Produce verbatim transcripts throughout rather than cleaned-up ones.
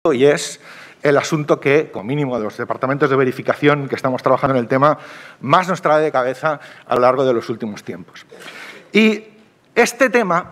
y es el asunto que, como mínimo de los departamentos de verificación que estamos trabajando en el tema, más nos trae de cabeza a lo largo de los últimos tiempos. Y este tema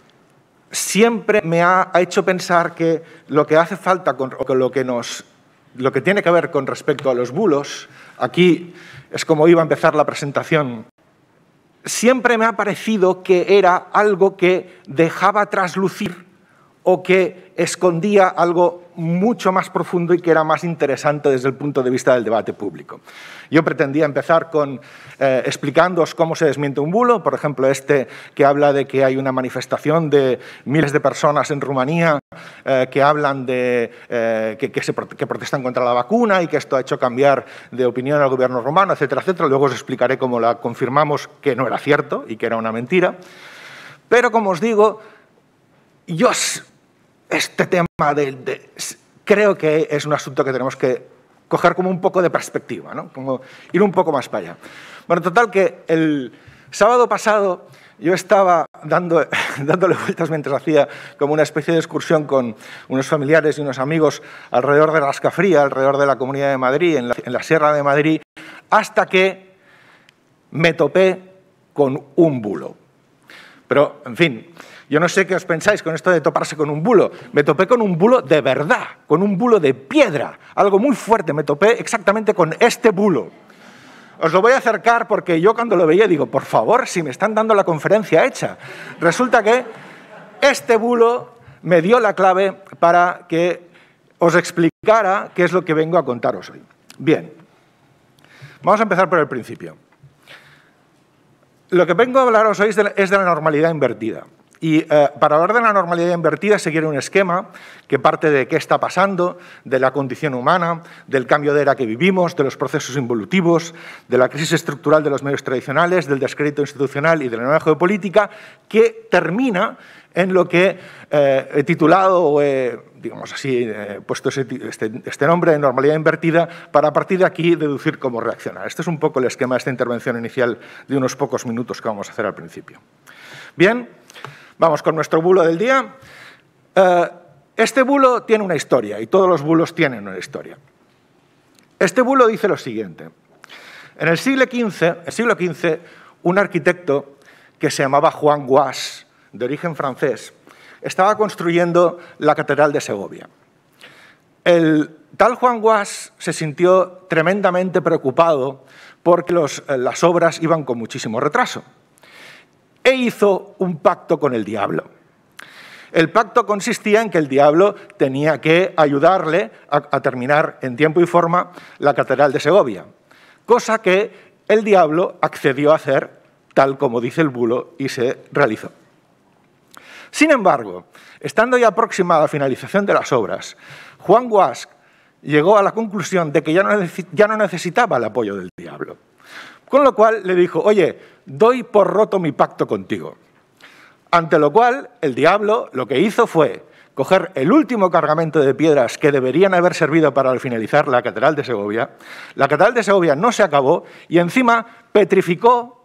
siempre me ha hecho pensar que lo que hace falta, con, o lo que nos, lo que tiene que ver con respecto a los bulos, aquí es como iba a empezar la presentación, siempre me ha parecido que era algo que dejaba traslucir o que escondía algo mucho más profundo y que era más interesante desde el punto de vista del debate público. Yo pretendía empezar con eh, explicándoos cómo se desmiente un bulo, por ejemplo, este que habla de que hay una manifestación de miles de personas en Rumanía eh, que hablan de eh, que, que, se, que protestan contra la vacuna y que esto ha hecho cambiar de opinión al gobierno rumano, etcétera, etcétera. Luego os explicaré cómo la confirmamos que no era cierto y que era una mentira. Pero, como os digo, yo este tema de, de, creo que es un asunto que tenemos que coger como un poco de perspectiva, ¿no? Como ir un poco más para allá. Bueno, total que el sábado pasado yo estaba dando, dándole vueltas mientras hacía como una especie de excursión con unos familiares y unos amigos alrededor de Rascafría, alrededor de la Comunidad de Madrid, en la, en la Sierra de Madrid, hasta que me topé con un bulo. Pero, en fin, yo no sé qué os pensáis con esto de toparse con un bulo. Me topé con un bulo de verdad, con un bulo de piedra, algo muy fuerte. Me topé exactamente con este bulo. Os lo voy a acercar porque yo cuando lo veía digo, por favor, si me están dando la conferencia hecha. Resulta que este bulo me dio la clave para que os explicara qué es lo que vengo a contaros hoy. Bien, vamos a empezar por el principio. Lo que vengo a hablaros hoy es de la, es de la normalidad invertida. Y eh, para hablar de la normalidad invertida seguir un esquema que parte de qué está pasando, de la condición humana, del cambio de era que vivimos, de los procesos involutivos, de la crisis estructural de los medios tradicionales, del descrédito institucional y de la nueva geopolítica, que termina en lo que eh, he titulado o he, digamos así, eh, puesto ese, este, este nombre de normalidad invertida para a partir de aquí deducir cómo reaccionar. Este es un poco el esquema de esta intervención inicial de unos pocos minutos que vamos a hacer al principio. Bien. Vamos con nuestro bulo del día. Este bulo tiene una historia y todos los bulos tienen una historia. Este bulo dice lo siguiente. En el siglo quince, el siglo quince, un arquitecto que se llamaba Juan Guas, de origen francés, estaba construyendo la Catedral de Segovia. El tal Juan Guas se sintió tremendamente preocupado porque los, las obras iban con muchísimo retraso. E hizo un pacto con el diablo. El pacto consistía en que el diablo tenía que ayudarle a, a terminar en tiempo y forma la Catedral de Segovia, cosa que el diablo accedió a hacer tal como dice el bulo y se realizó. Sin embargo, estando ya próxima a la finalización de las obras, Juan Guas llegó a la conclusión de que ya no, ya no necesitaba el apoyo del diablo. Con lo cual le dijo, oye, doy por roto mi pacto contigo. Ante lo cual, el diablo lo que hizo fue coger el último cargamento de piedras que deberían haber servido para finalizar la Catedral de Segovia. La Catedral de Segovia no se acabó y encima petrificó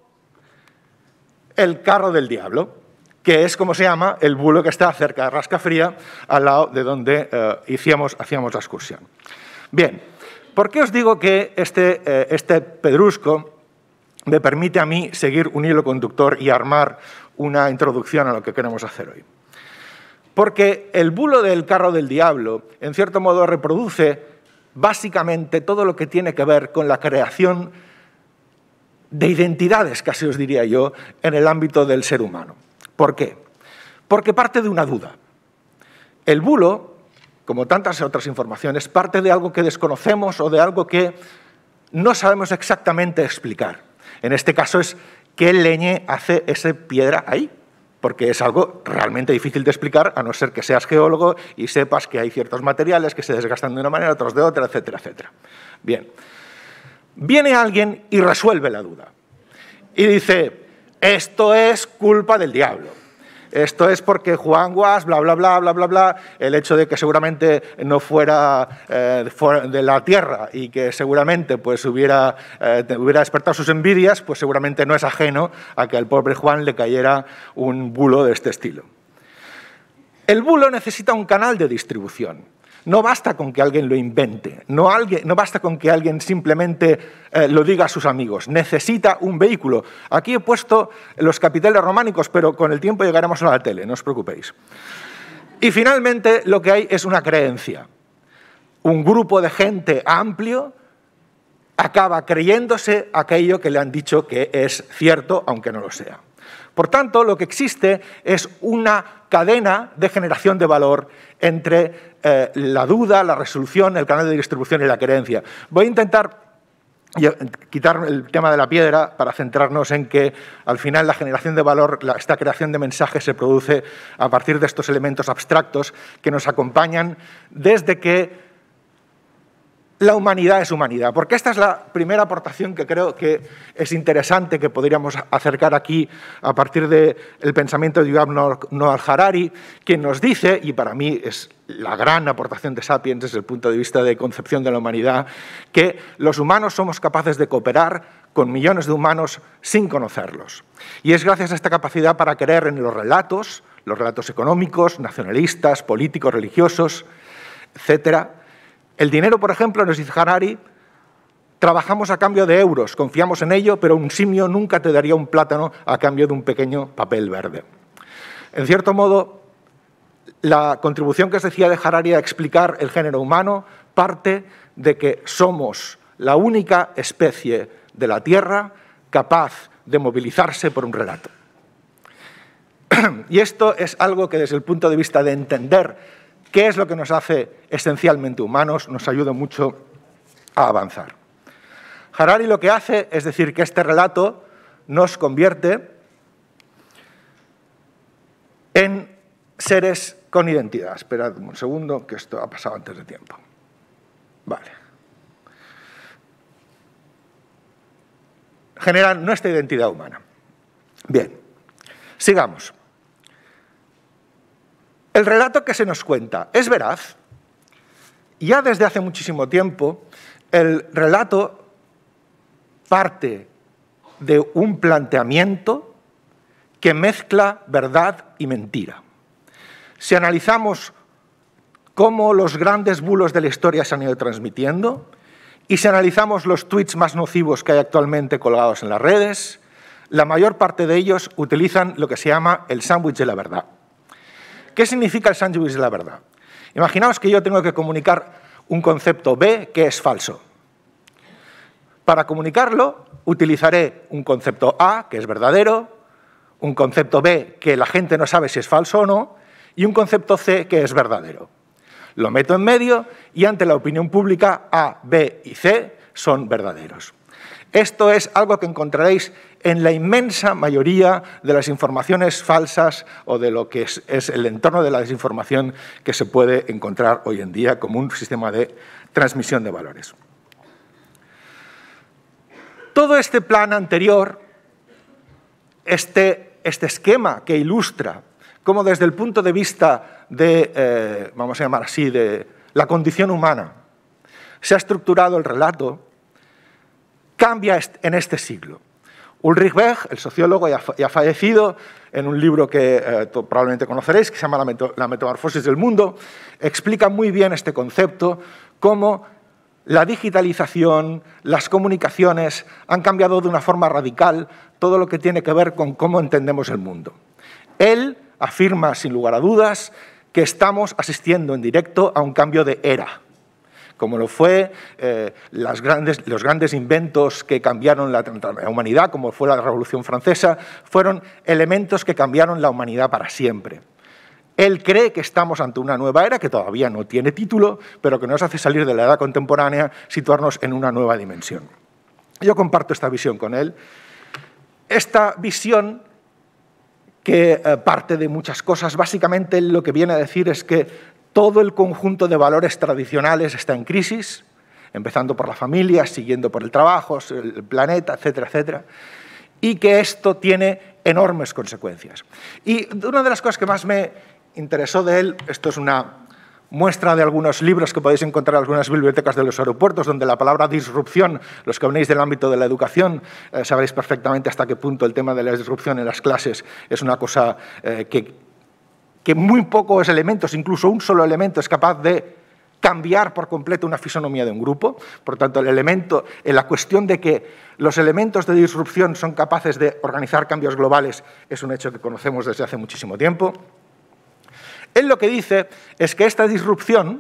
el carro del diablo, que es como se llama el bulo que está cerca de Rascafría, al lado de donde eh, hacíamos, hacíamos la excursión. Bien, ¿por qué os digo que este, eh, este pedrusco me permite a mí seguir un hilo conductor y armar una introducción a lo que queremos hacer hoy? Porque el bulo del carro del diablo, en cierto modo, reproduce básicamente todo lo que tiene que ver con la creación de identidades, casi os diría yo, en el ámbito del ser humano. ¿Por qué? Porque parte de una duda. El bulo, como tantas otras informaciones, parte de algo que desconocemos o de algo que no sabemos exactamente explicar. En este caso es qué leñe hace esa piedra ahí, porque es algo realmente difícil de explicar, a no ser que seas geólogo y sepas que hay ciertos materiales que se desgastan de una manera, otros de otra, etcétera, etcétera. Bien, viene alguien y resuelve la duda. Y dice, esto es culpa del diablo. Esto es porque Juan Guas, bla, bla, bla, bla, bla, bla, el hecho de que seguramente no fuera eh, de la tierra y que seguramente pues, hubiera, eh, hubiera despertado sus envidias, pues seguramente no es ajeno a que al pobre Juan le cayera un bulo de este estilo. El bulo necesita un canal de distribución. No basta con que alguien lo invente, no, alguien, no basta con que alguien simplemente eh, lo diga a sus amigos, necesita un vehículo. Aquí he puesto los capiteles románicos, pero con el tiempo llegaremos a la tele, no os preocupéis. Y finalmente lo que hay es una creencia. Un grupo de gente amplio acaba creyéndose aquello que le han dicho que es cierto, aunque no lo sea. Por tanto, lo que existe es una cadena de generación de valor entre eh, la duda, la resolución, el canal de distribución y la creencia. Voy a intentar quitar el tema de la piedra para centrarnos en que al final la generación de valor, la, esta creación de mensajes se produce a partir de estos elementos abstractos que nos acompañan desde que la humanidad es humanidad, porque esta es la primera aportación que creo que es interesante que podríamos acercar aquí a partir del pensamiento de Yuval Noah Harari, quien nos dice, y para mí es la gran aportación de Sapiens desde el punto de vista de concepción de la humanidad, que los humanos somos capaces de cooperar con millones de humanos sin conocerlos. Y es gracias a esta capacidad para creer en los relatos, los relatos económicos, nacionalistas, políticos, religiosos, etcétera. El dinero, por ejemplo, nos dice Harari, trabajamos a cambio de euros, confiamos en ello, pero un simio nunca te daría un plátano a cambio de un pequeño papel verde. En cierto modo, la contribución que os decía de Harari a explicar el género humano parte de que somos la única especie de la Tierra capaz de movilizarse por un relato. Y esto es algo que desde el punto de vista de entender qué es lo que nos hace esencialmente humanos, nos ayuda mucho a avanzar. Harari lo que hace es decir que este relato nos convierte en seres con identidad. Esperad un segundo, que esto ha pasado antes de tiempo. Vale. Generan nuestra identidad humana. Bien, sigamos. El relato que se nos cuenta es veraz. Ya desde hace muchísimo tiempo, el relato parte de un planteamiento que mezcla verdad y mentira. Si analizamos cómo los grandes bulos de la historia se han ido transmitiendo y si analizamos los tweets más nocivos que hay actualmente colgados en las redes, la mayor parte de ellos utilizan lo que se llama el sándwich de la verdad. ¿Qué significa el sándwich de la verdad? Imaginaos que yo tengo que comunicar un concepto B que es falso. Para comunicarlo, utilizaré un concepto A, que es verdadero, un concepto B, que la gente no sabe si es falso o no, y un concepto C, que es verdadero. Lo meto en medio y ante la opinión pública, A, B y C son verdaderos. Esto es algo que encontraréis en la inmensa mayoría de las informaciones falsas o de lo que es, es el entorno de la desinformación que se puede encontrar hoy en día como un sistema de transmisión de valores. Todo este plan anterior, este, este esquema que ilustra cómo desde el punto de vista de, eh, vamos a llamar así, de la condición humana, se ha estructurado el relato, cambia en este siglo. Ulrich Beck, el sociólogo ya, ya fallecido, en un libro que eh, probablemente conoceréis, que se llama La, meto, la metamorfosis del mundo, explica muy bien este concepto, cómo la digitalización, las comunicaciones han cambiado de una forma radical todo lo que tiene que ver con cómo entendemos el mundo. Él afirma, sin lugar a dudas, que estamos asistiendo en directo a un cambio de era, como lo fue eh, las grandes, los grandes inventos que cambiaron la, la humanidad, como fue la Revolución Francesa, fueron elementos que cambiaron la humanidad para siempre. Él cree que estamos ante una nueva era que todavía no tiene título, pero que nos hace salir de la edad contemporánea, situarnos en una nueva dimensión. Yo comparto esta visión con él. Esta visión, que eh, parte de muchas cosas, básicamente lo que viene a decir es que todo el conjunto de valores tradicionales está en crisis, empezando por la familia, siguiendo por el trabajo, el planeta, etcétera, etcétera, y que esto tiene enormes consecuencias. Y una de las cosas que más me interesó de él, esto es una muestra de algunos libros que podéis encontrar en algunas bibliotecas de los aeropuertos, donde la palabra disrupción, los que venís del ámbito de la educación, eh, sabréis perfectamente hasta qué punto el tema de la disrupción en las clases es una cosa eh, que, que muy pocos elementos, incluso un solo elemento, es capaz de cambiar por completo una fisonomía de un grupo. Por tanto, el elemento, en la cuestión de que los elementos de disrupción son capaces de organizar cambios globales es un hecho que conocemos desde hace muchísimo tiempo. Él lo que dice es que esta disrupción,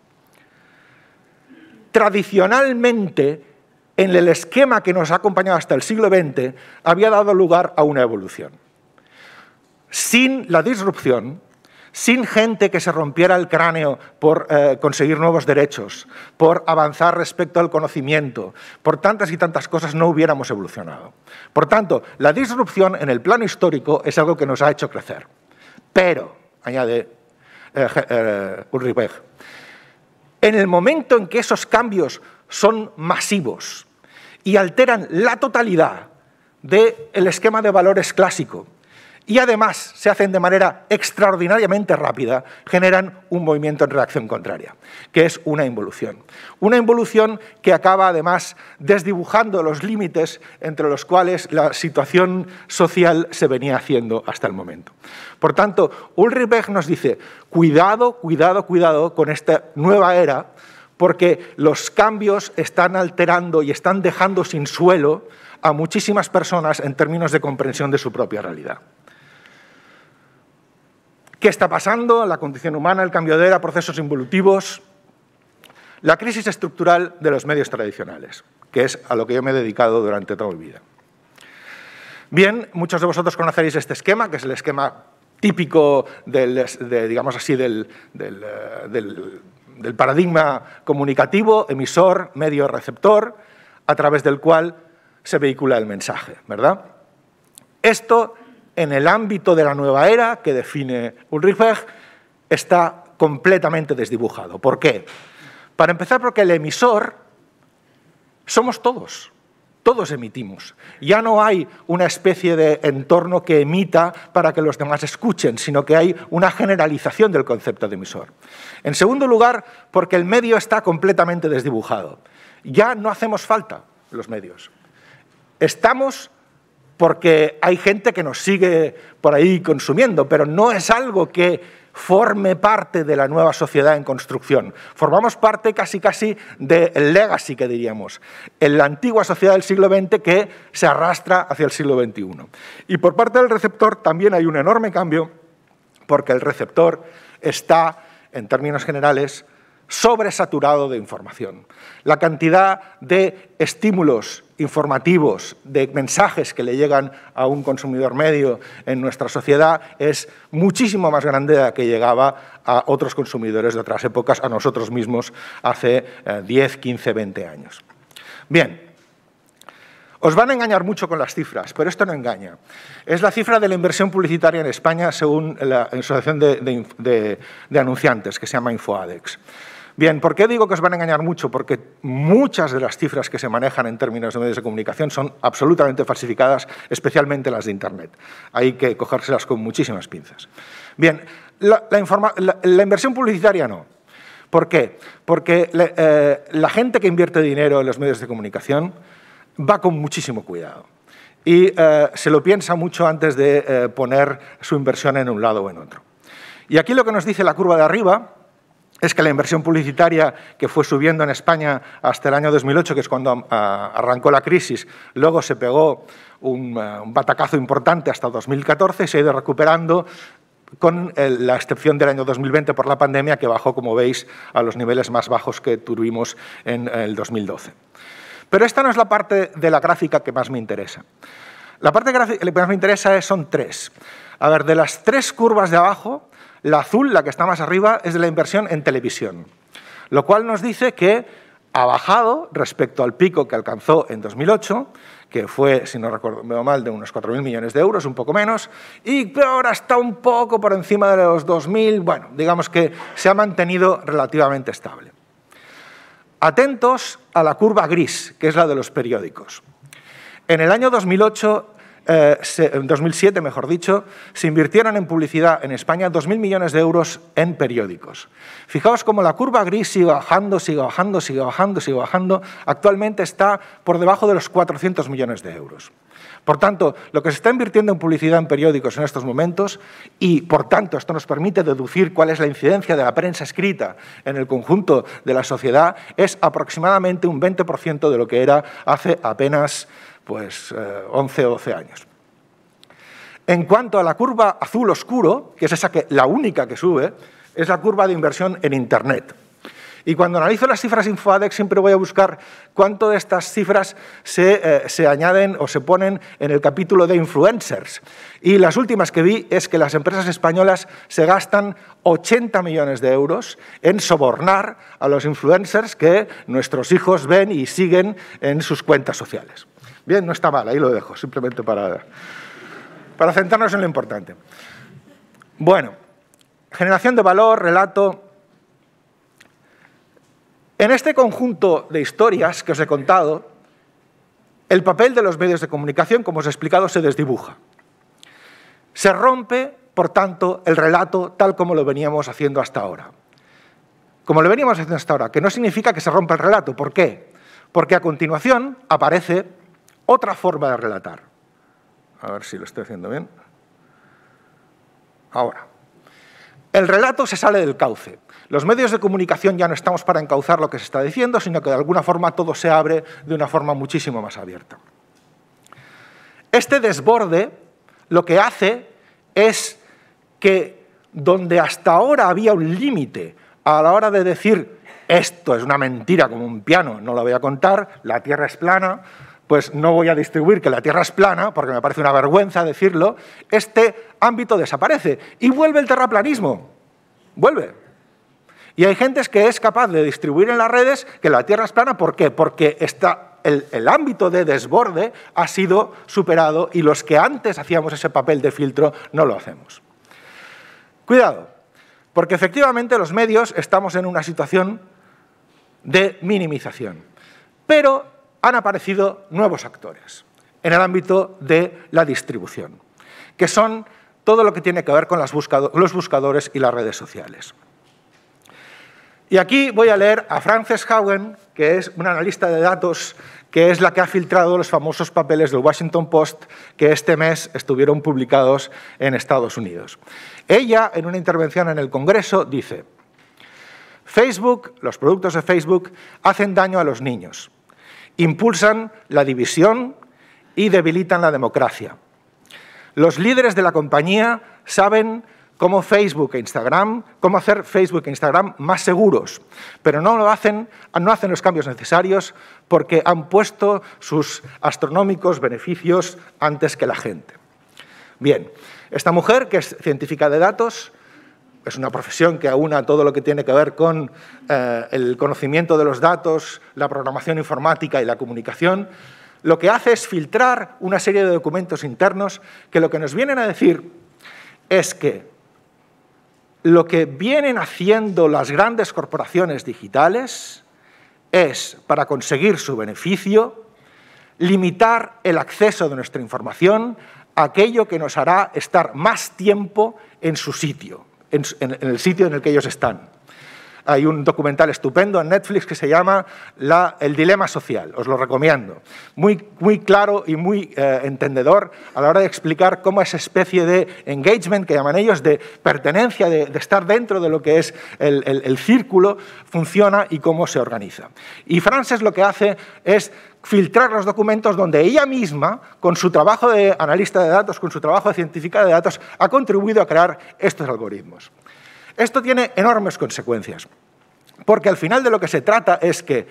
tradicionalmente, en el esquema que nos ha acompañado hasta el siglo veinte, había dado lugar a una evolución. Sin la disrupción, sin gente que se rompiera el cráneo por eh, conseguir nuevos derechos, por avanzar respecto al conocimiento, por tantas y tantas cosas, no hubiéramos evolucionado. Por tanto, la disrupción en el plano histórico es algo que nos ha hecho crecer. Pero, añade eh, eh, Ulrich Beck, en el momento en que esos cambios son masivos y alteran la totalidad del esquema de valores clásico, y además se hacen de manera extraordinariamente rápida, generan un movimiento en reacción contraria, que es una involución. Una involución que acaba además desdibujando los límites entre los cuales la situación social se venía haciendo hasta el momento. Por tanto, Ulrich Beck nos dice, cuidado, cuidado, cuidado con esta nueva era, porque los cambios están alterando y están dejando sin suelo a muchísimas personas en términos de comprensión de su propia realidad. ¿Qué está pasando? La condición humana, el cambio de era, procesos involutivos, la crisis estructural de los medios tradicionales, que es a lo que yo me he dedicado durante toda mi vida. Bien, muchos de vosotros conoceréis este esquema, que es el esquema típico del, de, digamos así, del, del, del, del paradigma comunicativo, emisor, medio, receptor, a través del cual se vehicula el mensaje, ¿verdad? Esto, en el ámbito de la nueva era que define Ulrich Beck, está completamente desdibujado. ¿Por qué? Para empezar, porque el emisor somos todos. Todos emitimos. Ya no hay una especie de entorno que emita para que los demás escuchen, sino que hay una generalización del concepto de emisor. En segundo lugar, porque el medio está completamente desdibujado. Ya no hacemos falta los medios. Estamos porque hay gente que nos sigue por ahí consumiendo, pero no es algo que forme parte de la nueva sociedad en construcción. Formamos parte casi casi del legacy, que diríamos, en la antigua sociedad del siglo veinte que se arrastra hacia el siglo veintiuno. Y por parte del receptor también hay un enorme cambio, porque el receptor está, en términos generales, sobresaturado de información. La cantidad de estímulos informativos, de mensajes que le llegan a un consumidor medio en nuestra sociedad es muchísimo más grande de la que llegaba a otros consumidores de otras épocas, a nosotros mismos hace diez, quince, veinte años. Bien, os van a engañar mucho con las cifras, pero esto no engaña. Es la cifra de la inversión publicitaria en España según la Asociación de, de, de, de Anunciantes, que se llama InfoAdex. Bien, ¿por qué digo que os van a engañar mucho? Porque muchas de las cifras que se manejan en términos de medios de comunicación son absolutamente falsificadas, especialmente las de Internet. Hay que cogérselas con muchísimas pinzas. Bien, la, la, informa, la, la inversión publicitaria no. ¿Por qué? Porque la, eh, la gente que invierte dinero en los medios de comunicación va con muchísimo cuidado y eh, se lo piensa mucho antes de eh, poner su inversión en un lado o en otro. Y aquí lo que nos dice la curva de arriba es que la inversión publicitaria que fue subiendo en España hasta el año dos mil ocho, que es cuando uh, arrancó la crisis, luego se pegó un, uh, un batacazo importante hasta dos mil catorce y se ha ido recuperando con el, la excepción del año dos mil veinte por la pandemia, que bajó, como veis, a los niveles más bajos que tuvimos en el dos mil doce. Pero esta no es la parte de la gráfica que más me interesa. La parte que más me interesa es, son tres. A ver, de las tres curvas de abajo, la azul, la que está más arriba, es de la inversión en televisión, lo cual nos dice que ha bajado respecto al pico que alcanzó en dos mil ocho, que fue, si no recuerdo mal, de unos cuatro mil millones de euros, un poco menos, y ahora está un poco por encima de los dos mil, bueno, digamos que se ha mantenido relativamente estable. Atentos a la curva gris, que es la de los periódicos. En el año dos mil ocho, eh, se, en dos mil siete, mejor dicho, se invirtieron en publicidad en España dos mil millones de euros en periódicos. Fijaos cómo la curva gris sigue bajando, sigue bajando, sigue bajando, sigue bajando. Actualmente está por debajo de los cuatrocientos millones de euros. Por tanto, lo que se está invirtiendo en publicidad en periódicos en estos momentos, y por tanto esto nos permite deducir cuál es la incidencia de la prensa escrita en el conjunto de la sociedad, es aproximadamente un veinte por ciento de lo que era hace apenas pues, eh, once o doce años. En cuanto a la curva azul oscuro, que es esa que, la única que sube, es la curva de inversión en Internet. Y cuando analizo las cifras InfoAdex siempre voy a buscar cuánto de estas cifras se, eh, se añaden o se ponen en el capítulo de influencers. Y las últimas que vi es que las empresas españolas se gastan ochenta millones de euros en sobornar a los influencers que nuestros hijos ven y siguen en sus cuentas sociales. Bien, no está mal, ahí lo dejo, simplemente para, para centrarnos en lo importante. Bueno, generación de valor, relato. En este conjunto de historias que os he contado, el papel de los medios de comunicación, como os he explicado, se desdibuja. Se rompe, por tanto, el relato tal como lo veníamos haciendo hasta ahora. Como lo veníamos haciendo hasta ahora, que no significa que se rompa el relato. ¿Por qué? Porque a continuación aparece otra forma de relatar. A ver si lo estoy haciendo bien. Ahora. El relato se sale del cauce. Los medios de comunicación ya no estamos para encauzar lo que se está diciendo, sino que de alguna forma todo se abre de una forma muchísimo más abierta. Este desborde lo que hace es que donde hasta ahora había un límite a la hora de decir esto es una mentira como un piano, no lo voy a contar, la Tierra es plana, pues no voy a distribuir que la Tierra es plana, porque me parece una vergüenza decirlo, este ámbito desaparece y vuelve el terraplanismo. Vuelve. Y hay gente que es capaz de distribuir en las redes que la Tierra es plana. ¿Por qué? Porque está el, el ámbito de desborde ha sido superado y los que antes hacíamos ese papel de filtro no lo hacemos. Cuidado, porque efectivamente los medios estamos en una situación de minimización, pero han aparecido nuevos actores en el ámbito de la distribución, que son todo lo que tiene que ver con las buscado- los buscadores y las redes sociales. Y aquí voy a leer a Frances Haugen, que es una analista de datos, que es la que ha filtrado los famosos papeles del Washington Post que este mes estuvieron publicados en Estados Unidos. Ella, en una intervención en el Congreso, dice: Facebook, los productos de Facebook, hacen daño a los niños, impulsan la división y debilitan la democracia. Los líderes de la compañía saben cómo Facebook e Instagram, cómo hacer Facebook e Instagram más seguros, pero no lo hacen, no hacen los cambios necesarios porque han puesto sus astronómicos beneficios antes que la gente. Bien, esta mujer, que es científica de datos, es una profesión que aúna todo lo que tiene que ver con eh, el conocimiento de los datos, la programación informática y la comunicación, lo que hace es filtrar una serie de documentos internos que lo que nos vienen a decir es que lo que vienen haciendo las grandes corporaciones digitales es, para conseguir su beneficio, limitar el acceso de nuestra información a aquello que nos hará estar más tiempo en su sitio, en, en el sitio en el que ellos están. Hay un documental estupendo en Netflix que se llama la, El dilema social, os lo recomiendo. Muy, muy claro y muy eh, entendedor a la hora de explicar cómo esa especie de engagement, que llaman ellos, de pertenencia, de, de estar dentro de lo que es el, el, el círculo, funciona y cómo se organiza. Y Frances lo que hace es filtrar los documentos donde ella misma, con su trabajo de analista de datos, con su trabajo de científica de datos, ha contribuido a crear estos algoritmos. Esto tiene enormes consecuencias, porque al final de lo que se trata es que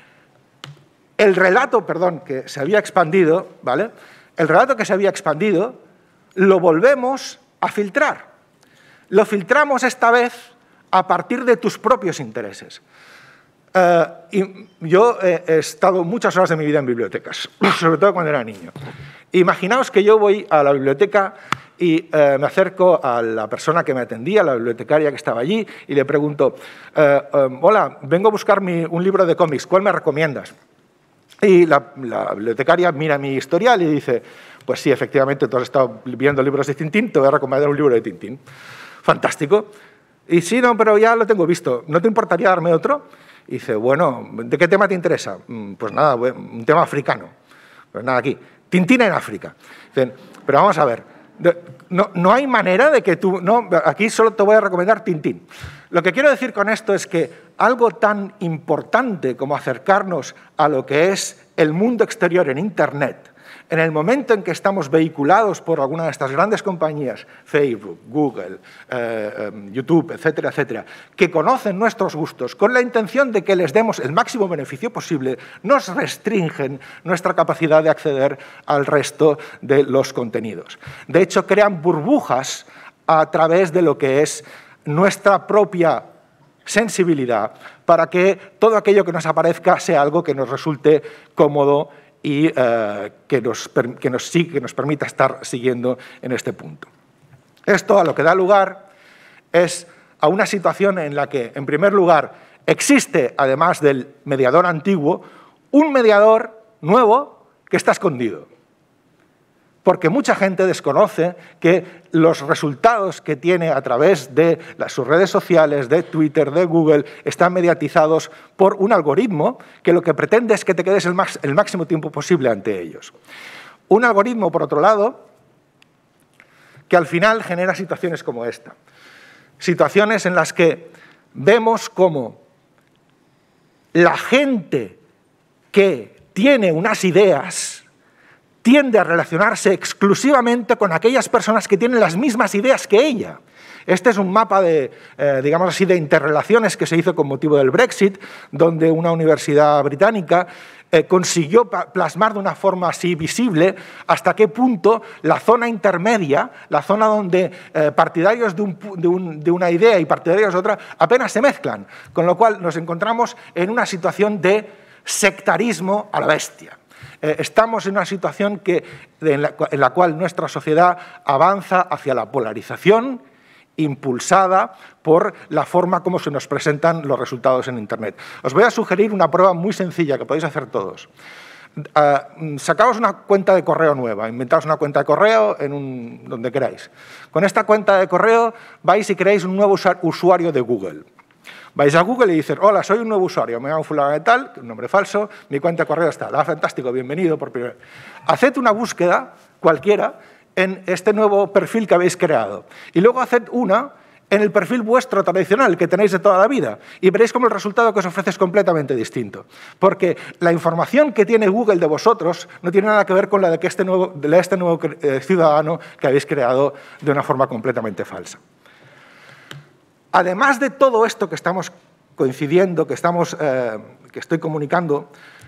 el relato, perdón, que se había expandido, ¿vale? El relato que se había expandido lo volvemos a filtrar. Lo filtramos esta vez a partir de tus propios intereses. Uh, y yo he, he estado muchas horas de mi vida en bibliotecas, sobre todo cuando era niño. Imaginaos que yo voy a la biblioteca y eh, me acerco a la persona que me atendía, la bibliotecaria que estaba allí, y le pregunto, eh, eh, hola, vengo a buscar mi, un libro de cómics, ¿cuál me recomiendas? Y la, la bibliotecaria mira mi historial y dice, pues sí, efectivamente, tú has estado viendo libros de Tintín, te voy a recomendar un libro de Tintín. Fantástico. Y sí, no, pero ya lo tengo visto. ¿No te importaría darme otro? Y dice, bueno, ¿de qué tema te interesa? Pues nada, un tema africano. Pues nada, aquí. Tintín en África. Dicen, pero vamos a ver, no, no hay manera de que tú... No, aquí solo te voy a recomendar Tintín. Lo que quiero decir con esto es que algo tan importante como acercarnos a lo que es el mundo exterior en Internet, en el momento en que estamos vehiculados por alguna de estas grandes compañías, Facebook, Google, eh, eh, YouTube, etcétera, etcétera, que conocen nuestros gustos con la intención de que les demos el máximo beneficio posible, nos restringen nuestra capacidad de acceder al resto de los contenidos. De hecho, crean burbujas a través de lo que es nuestra propia sensibilidad para que todo aquello que nos aparezca sea algo que nos resulte cómodo y eh, que, nos, que, nos, que nos permita estar siguiendo en este punto. Esto a lo que da lugar es a una situación en la que, en primer lugar, existe, además del mediador antiguo, un mediador nuevo que está escondido. Porque mucha gente desconoce que los resultados que tiene a través de las, sus redes sociales, de Twitter, de Google, están mediatizados por un algoritmo que lo que pretende es que te quedes el, max, el máximo tiempo posible ante ellos. Un algoritmo, por otro lado, que al final genera situaciones como esta. Situaciones en las que vemos cómo la gente que tiene unas ideas tiende a relacionarse exclusivamente con aquellas personas que tienen las mismas ideas que ella. Este es un mapa de, eh, digamos así, de interrelaciones que se hizo con motivo del Brexit, donde una universidad británica eh, consiguió plasmar de una forma así visible hasta qué punto la zona intermedia, la zona donde eh, partidarios de, un, de, un, de una idea y partidarios de otra apenas se mezclan, con lo cual nos encontramos en una situación de sectarismo a la bestia. Estamos en una situación que, en, la, en la cual nuestra sociedad avanza hacia la polarización impulsada por la forma como se nos presentan los resultados en Internet. Os voy a sugerir una prueba muy sencilla que podéis hacer todos. Uh, sacaos una cuenta de correo nueva, inventaos una cuenta de correo en un, donde queráis. Con esta cuenta de correo vais y creáis un nuevo usuario de Google. Vais a Google y dicen, hola, soy un nuevo usuario, me llamo fulano de tal, un nombre falso, mi cuenta de correo está, ah, fantástico, bienvenido por primera vez. Haced una búsqueda cualquiera en este nuevo perfil que habéis creado y luego haced una en el perfil vuestro tradicional que tenéis de toda la vida y veréis cómo el resultado que os ofrece es completamente distinto. Porque la información que tiene Google de vosotros no tiene nada que ver con la de, que este, nuevo, de este nuevo eh, ciudadano que habéis creado de una forma completamente falsa. Además de todo esto que estamos coincidiendo, que, estamos, eh, que estoy comunicando,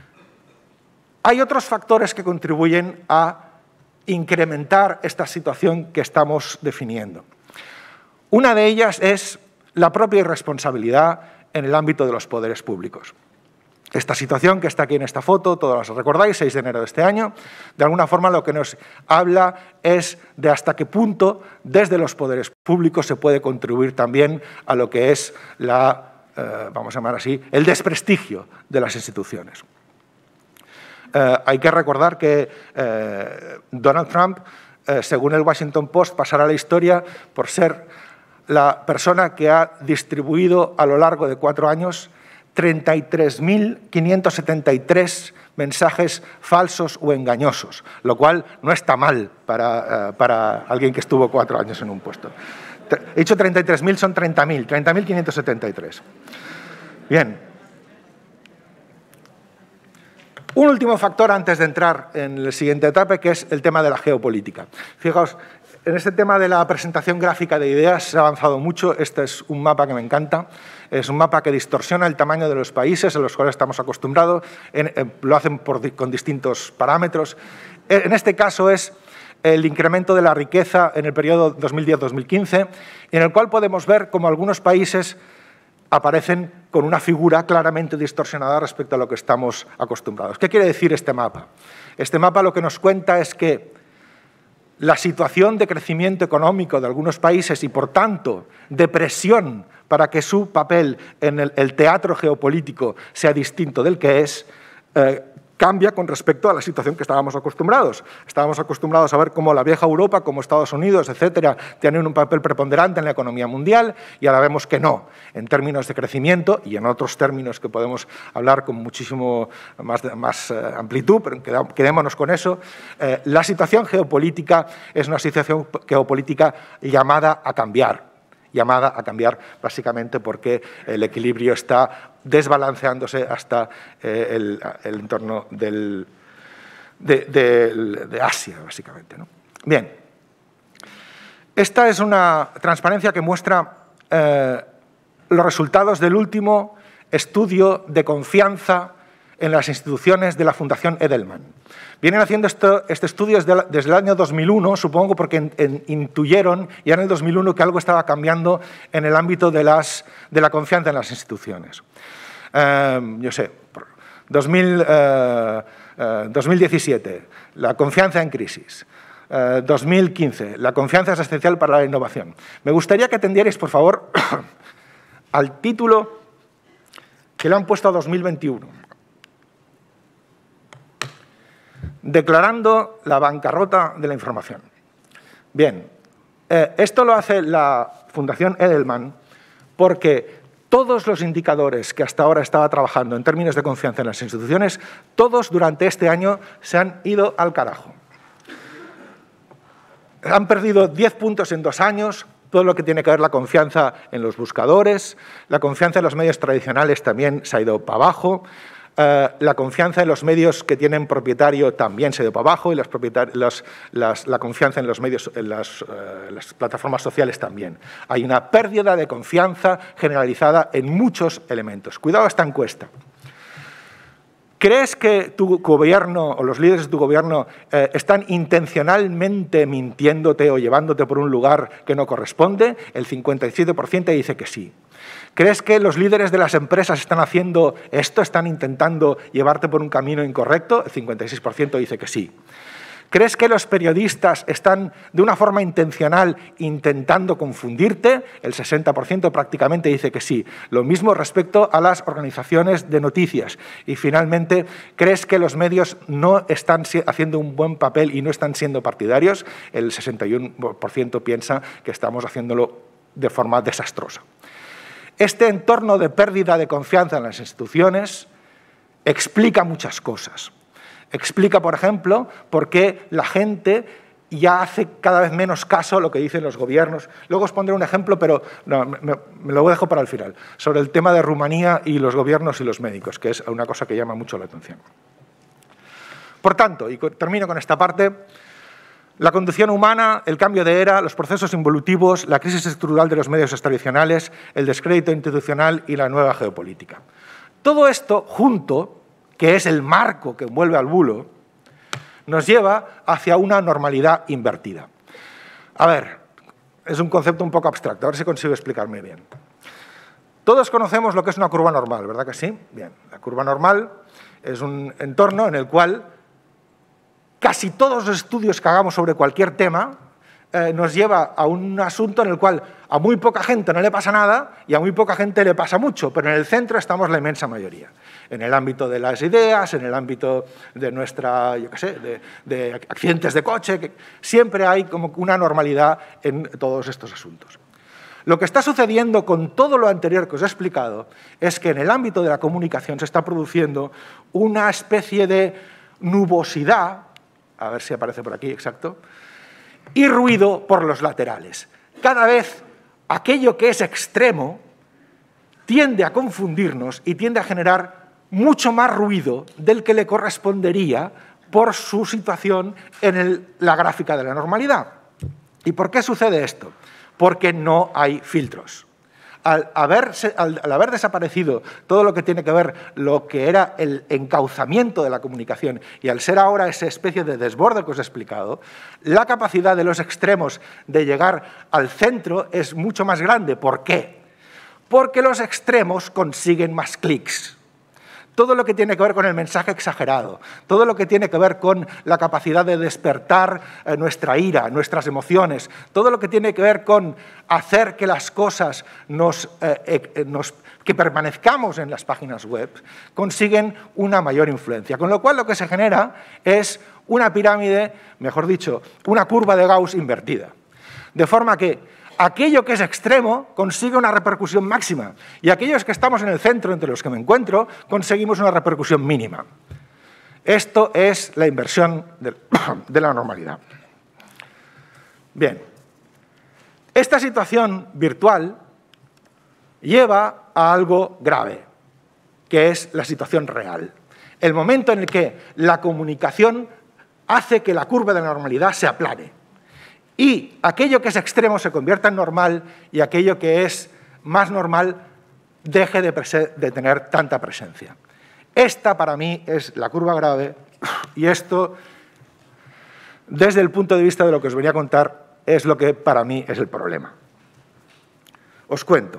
hay otros factores que contribuyen a incrementar esta situación que estamos definiendo. Una de ellas es la propia irresponsabilidad en el ámbito de los poderes públicos. Esta situación que está aquí en esta foto, todos la recordáis, seis de enero de este año, de alguna forma lo que nos habla es de hasta qué punto desde los poderes públicos se puede contribuir también a lo que es la, eh, vamos a llamar así, el desprestigio de las instituciones. Eh, hay que recordar que eh, Donald Trump, eh, según el Washington Post, pasará a la historia por ser la persona que ha distribuido a lo largo de cuatro años treinta y tres mil quinientos setenta y tres mensajes falsos o engañosos, lo cual no está mal para, uh, para alguien que estuvo cuatro años en un puesto. He dicho treinta y tres mil, son treinta mil, treinta mil quinientos setenta y tres. Bien. Un último factor antes de entrar en la siguiente etapa, que es el tema de la geopolítica. Fijaos, en este tema de la presentación gráfica de ideas se ha avanzado mucho. Este es un mapa que me encanta. Es un mapa que distorsiona el tamaño de los países a los cuales estamos acostumbrados. En, eh, lo hacen por, con distintos parámetros. En este caso es el incremento de la riqueza en el periodo dos mil diez dos mil quince, en el cual podemos ver cómo algunos países aparecen con una figura claramente distorsionada respecto a lo que estamos acostumbrados. ¿Qué quiere decir este mapa? Este mapa lo que nos cuenta es que la situación de crecimiento económico de algunos países y, por tanto, de presión para que su papel en el, el teatro geopolítico sea distinto del que es, eh, cambia con respecto a la situación que estábamos acostumbrados. Estábamos acostumbrados a ver cómo la vieja Europa, como Estados Unidos, etcétera, tienen un papel preponderante en la economía mundial y ahora vemos que no, en términos de crecimiento y en otros términos que podemos hablar con muchísimo más, más eh, amplitud, pero quedémonos con eso. Eh, la situación geopolítica es una situación geopolítica llamada a cambiar. llamada a cambiar básicamente porque el equilibrio está desbalanceándose hasta eh, el, el entorno del, de, de, de Asia, básicamente, ¿no? Bien, esta es una transparencia que muestra eh, los resultados del último estudio de confianza en las instituciones de la Fundación Edelman. Vienen haciendo esto, este estudio desde, desde el año dos mil uno, supongo porque en, en, intuyeron ya en el dos mil uno que algo estaba cambiando en el ámbito de, las, de la confianza en las instituciones. Eh, yo sé, dos mil, eh, eh, dos mil diecisiete, la confianza en crisis. Eh, dos mil quince, la confianza es esencial para la innovación. Me gustaría que atendierais, por favor, al título que le han puesto a dos mil veintiuno. Declarando la bancarrota de la información. Bien, eh, esto lo hace la Fundación Edelman porque todos los indicadores que hasta ahora estaba trabajando en términos de confianza en las instituciones, todos durante este año se han ido al carajo. Han perdido diez puntos en dos años, todo lo que tiene que ver la confianza en los buscadores, la confianza en los medios tradicionales también se ha ido para abajo. Uh, la confianza en los medios que tienen propietario también se ha ido para abajo y las las, las, la confianza en los medios, en las, uh, las plataformas sociales también. Hay una pérdida de confianza generalizada en muchos elementos. Cuidado esta encuesta. ¿Crees que tu gobierno o los líderes de tu gobierno eh, están intencionalmente mintiéndote o llevándote por un lugar que no corresponde? El cincuenta y siete por ciento dice que sí. ¿Crees que los líderes de las empresas están haciendo esto, están intentando llevarte por un camino incorrecto? El cincuenta y seis por ciento dice que sí. ¿Crees que los periodistas están de una forma intencional intentando confundirte? El sesenta por ciento prácticamente dice que sí. Lo mismo respecto a las organizaciones de noticias. Y finalmente, ¿crees que los medios no están haciendo un buen papel y no están siendo partidarios? El sesenta y uno por ciento piensa que estamos haciéndolo de forma desastrosa. Este entorno de pérdida de confianza en las instituciones explica muchas cosas. Explica, por ejemplo, por qué la gente ya hace cada vez menos caso a lo que dicen los gobiernos. Luego os pondré un ejemplo, pero no, me, me lo dejo para el final, sobre el tema de Rumanía y los gobiernos y los médicos, que es una cosa que llama mucho la atención. Por tanto, y termino con esta parte, la condición humana, el cambio de era, los procesos involutivos, la crisis estructural de los medios tradicionales, el descrédito institucional y la nueva geopolítica. Todo esto junto, que es el marco que envuelve al bulo, nos lleva hacia una normalidad invertida. A ver, es un concepto un poco abstracto, a ver si consigo explicarme bien. Todos conocemos lo que es una curva normal, ¿verdad que sí? Bien, la curva normal es un entorno en el cual casi todos los estudios que hagamos sobre cualquier tema eh, nos lleva a un asunto en el cual a muy poca gente no le pasa nada y a muy poca gente le pasa mucho, pero en el centro estamos la inmensa mayoría. En el ámbito de las ideas, en el ámbito de nuestra, yo qué sé, de, de accidentes de coche, que siempre hay como una normalidad en todos estos asuntos. Lo que está sucediendo con todo lo anterior que os he explicado es que en el ámbito de la comunicación se está produciendo una especie de nubosidad, a ver si aparece por aquí, exacto, y ruido por los laterales. Cada vez aquello que es extremo tiende a confundirnos y tiende a generar mucho más ruido del que le correspondería por su situación en el, la gráfica de la normalidad. ¿Y por qué sucede esto? Porque no hay filtros. Al, haberse, al, al haber desaparecido todo lo que tiene que ver lo que era el encauzamiento de la comunicación y al ser ahora esa especie de desborde que os he explicado, la capacidad de los extremos de llegar al centro es mucho más grande. ¿Por qué? Porque los extremos consiguen más clics. todo lo que tiene que ver con el mensaje exagerado, todo lo que tiene que ver con la capacidad de despertar eh, nuestra ira, nuestras emociones, todo lo que tiene que ver con hacer que las cosas nos, eh, eh, nos, que permanezcamos en las páginas web, consiguen una mayor influencia. Con lo cual lo que se genera es una pirámide, mejor dicho, una curva de Gauss invertida. De forma que aquello que es extremo consigue una repercusión máxima y aquellos que estamos en el centro, entre los que me encuentro, conseguimos una repercusión mínima. Esto es la inversión de, de la normalidad. Bien, esta situación virtual lleva a algo grave, que es la situación real. El momento en el que la comunicación hace que la curva de la normalidad se aplane. Y aquello que es extremo se convierta en normal y aquello que es más normal deje de, de tener tanta presencia. Esta, para mí, es la curva grave y esto, desde el punto de vista de lo que os venía a contar, es lo que para mí es el problema. Os cuento.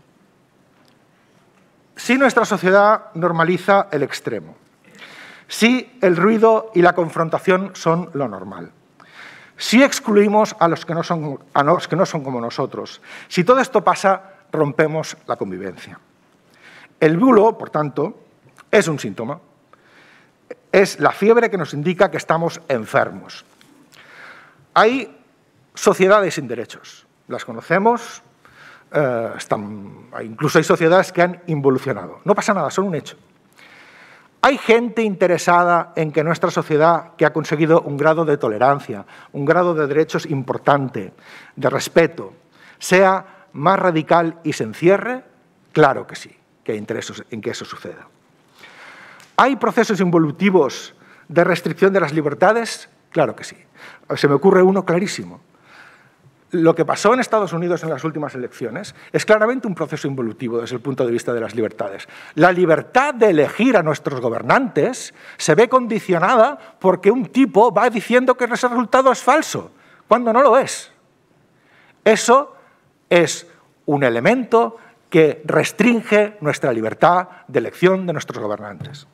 Si nuestra sociedad normaliza el extremo, si el ruido y la confrontación son lo normal, si excluimos a los que no son, a los que no son como nosotros, si todo esto pasa, rompemos la convivencia. El bulo, por tanto, es un síntoma. Es la fiebre que nos indica que estamos enfermos. Hay sociedades sin derechos. Las conocemos, eh, están, incluso hay sociedades que han involucionado. No pasa nada, son un hecho. Hay gente interesada en que nuestra sociedad, que ha conseguido un grado de tolerancia, un grado de derechos importante, de respeto, sea más radical y se encierre. Claro que sí, que hay intereses en que eso suceda. ¿Hay procesos involutivos de restricción de las libertades? Claro que sí. Se me ocurre uno clarísimo. Lo que pasó en Estados Unidos en las últimas elecciones es claramente un proceso involutivo desde el punto de vista de las libertades. La libertad de elegir a nuestros gobernantes se ve condicionada porque un tipo va diciendo que ese resultado es falso, cuando no lo es. Eso es un elemento que restringe nuestra libertad de elección de nuestros gobernantes.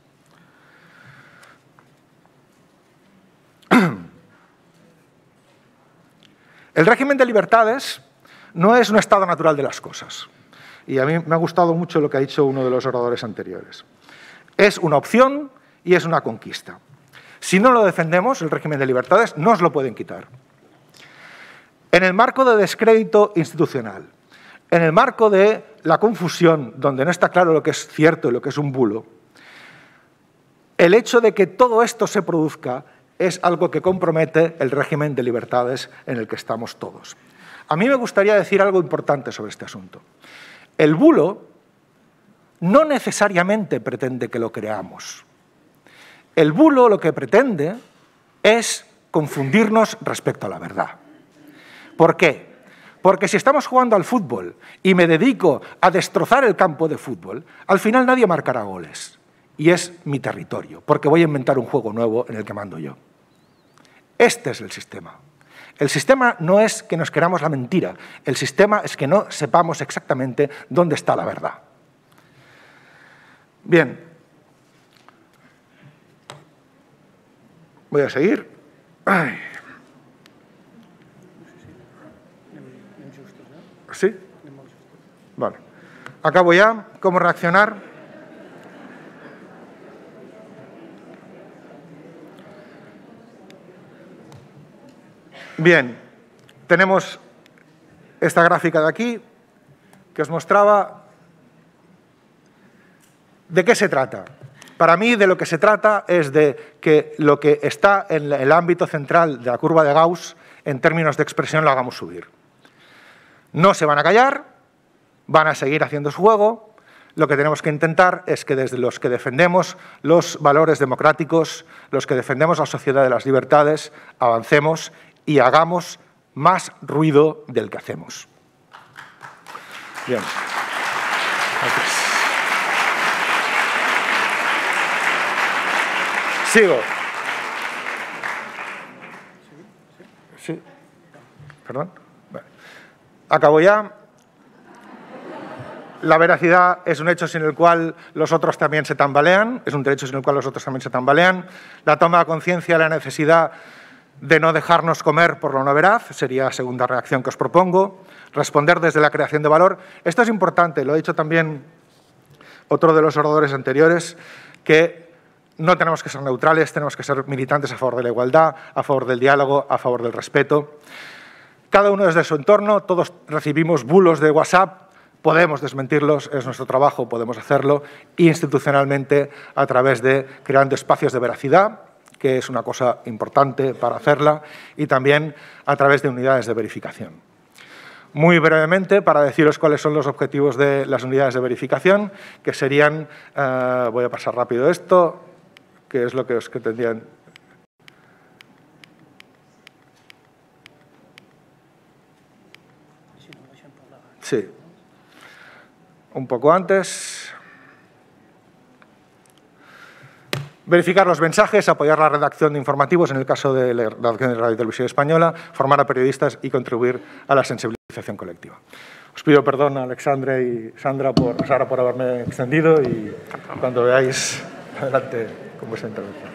El régimen de libertades no es un estado natural de las cosas. Y a mí me ha gustado mucho lo que ha dicho uno de los oradores anteriores. Es una opción y es una conquista. Si no lo defendemos, el régimen de libertades, no os lo pueden quitar. En el marco de descrédito institucional, en el marco de la confusión, donde no está claro lo que es cierto y lo que es un bulo, el hecho de que todo esto se produzca es algo que compromete el régimen de libertades en el que estamos todos. A mí me gustaría decir algo importante sobre este asunto. El bulo no necesariamente pretende que lo creamos. El bulo lo que pretende es confundirnos respecto a la verdad. ¿Por qué? Porque si estamos jugando al fútbol y me dedico a destrozar el campo de fútbol, al final nadie marcará goles. Y es mi territorio, porque voy a inventar un juego nuevo en el que mando yo. Este es el sistema. El sistema no es que nos queramos la mentira, el sistema es que no sepamos exactamente dónde está la verdad. Bien. Voy a seguir. Ay. ¿Sí? Vale. Acabo ya. ¿Cómo reaccionar? Bien, tenemos esta gráfica de aquí que os mostraba de qué se trata. Para mí, de lo que se trata es de que lo que está en el ámbito central de la curva de Gauss, en términos de expresión, lo hagamos subir. No se van a callar, van a seguir haciendo su juego. Lo que tenemos que intentar es que desde los que defendemos los valores democráticos, los que defendemos la sociedad de las libertades, avancemos y hagamos más ruido del que hacemos. Bien. Gracias. Sigo. Sí. Perdón. Bueno. Acabo ya. La veracidad es un hecho sin el cual los otros también se tambalean, es un derecho sin el cual los otros también se tambalean. La toma de conciencia de la necesidad de no dejarnos comer por lo no veraz sería la segunda reacción que os propongo. Responder desde la creación de valor. Esto es importante, lo ha dicho también otro de los oradores anteriores, que no tenemos que ser neutrales, tenemos que ser militantes a favor de la igualdad, a favor del diálogo, a favor del respeto. Cada uno desde su entorno, todos recibimos bulos de WhatsApp, podemos desmentirlos, es nuestro trabajo, podemos hacerlo, institucionalmente a través de creando espacios de veracidad, que es una cosa importante para hacerla, y también a través de unidades de verificación. Muy brevemente, para deciros cuáles son los objetivos de las unidades de verificación, que serían, eh, voy a pasar rápido esto, que es lo que os que tendrían. Sí, un poco antes. Verificar los mensajes, apoyar la redacción de informativos, en el caso de la redacción de Radio y Televisión Española, formar a periodistas y contribuir a la sensibilización colectiva. Os pido perdón a Alexandre y Sandra por, Sara por haberme extendido y cuando veáis, adelante con vuestra intervención.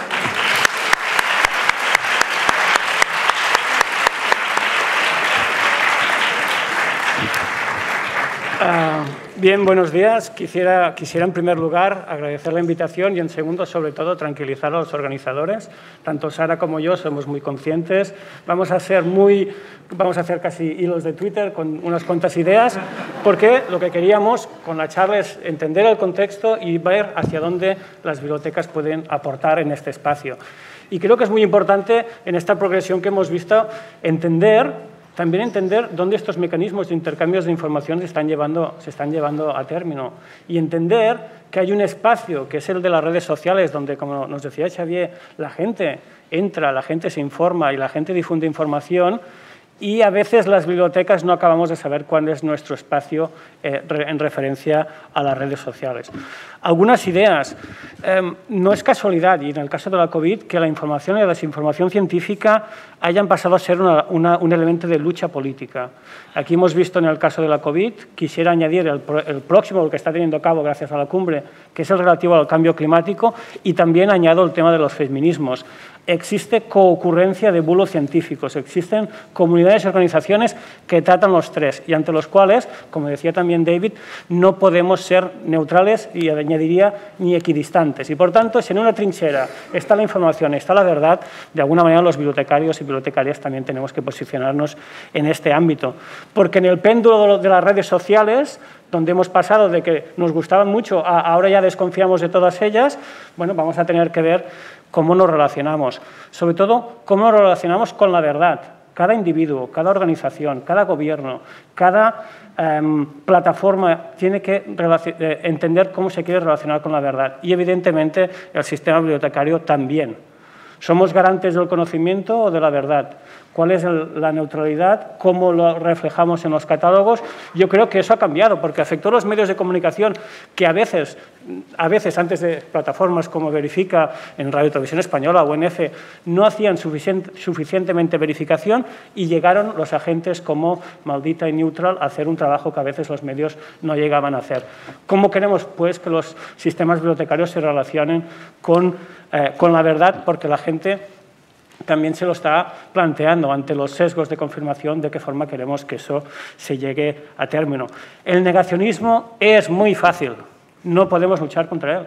Uh, bien, buenos días. Quisiera, quisiera en primer lugar agradecer la invitación y en segundo, sobre todo, tranquilizar a los organizadores. Tanto Sara como yo somos muy conscientes. Vamos a hacer, muy, vamos a hacer casi hilos de Twitter con unas cuantas ideas, porque lo que queríamos con la charla es entender el contexto y ver hacia dónde las bibliotecas pueden aportar en este espacio. Y creo que es muy importante en esta progresión que hemos visto entender También entender dónde estos mecanismos de intercambios de información se están, llevando, se están llevando a término y entender que hay un espacio, que es el de las redes sociales, donde, como nos decía Xavier, la gente entra, la gente se informa y la gente difunde información y a veces las bibliotecas no acabamos de saber cuál es nuestro espacio eh, en referencia a las redes sociales. Algunas ideas. Eh, no es casualidad, y en el caso de la COVID, que la información y la desinformación científica hayan pasado a ser una, una, un elemento de lucha política. Aquí hemos visto en el caso de la COVID, quisiera añadir el, el próximo, el que está teniendo a cabo gracias a la cumbre, que es el relativo al cambio climático, y también añado el tema de los feminismos. Existe coocurrencia de bulos científicos, existen comunidades y organizaciones que tratan los tres y ante los cuales, como decía también David, no podemos ser neutrales y añadiría ni equidistantes. Y por tanto, si en una trinchera está la información, está la verdad, de alguna manera los bibliotecarios y bibliotecarias también tenemos que posicionarnos en este ámbito. Porque en el péndulo de las redes sociales, donde hemos pasado de que nos gustaban mucho a ahora ya desconfiamos de todas ellas, bueno, vamos a tener que ver cómo nos relacionamos. Sobre todo, cómo nos relacionamos con la verdad. Cada individuo, cada organización, cada gobierno, cada eh, plataforma tiene que eh, entender cómo se quiere relacionar con la verdad. Y, evidentemente, el sistema bibliotecario también. ¿Somos garantes del conocimiento o de la verdad? ¿Cuál es el, la neutralidad? ¿Cómo lo reflejamos en los catálogos? Yo creo que eso ha cambiado, porque afectó a los medios de comunicación que a veces, a veces antes de plataformas como Verifica, en Radio y Televisión Española o en EFE, no hacían suficient, suficientemente verificación y llegaron los agentes como Maldita y Neutral a hacer un trabajo que a veces los medios no llegaban a hacer. ¿Cómo queremos, pues, que los sistemas bibliotecarios se relacionen con, eh, con la verdad? Porque la gente también se lo está planteando ante los sesgos de confirmación de qué forma queremos que eso se llegue a término. El negacionismo es muy fácil, no podemos luchar contra él.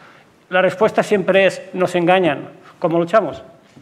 La respuesta siempre es, nos engañan. ¿Cómo luchamos?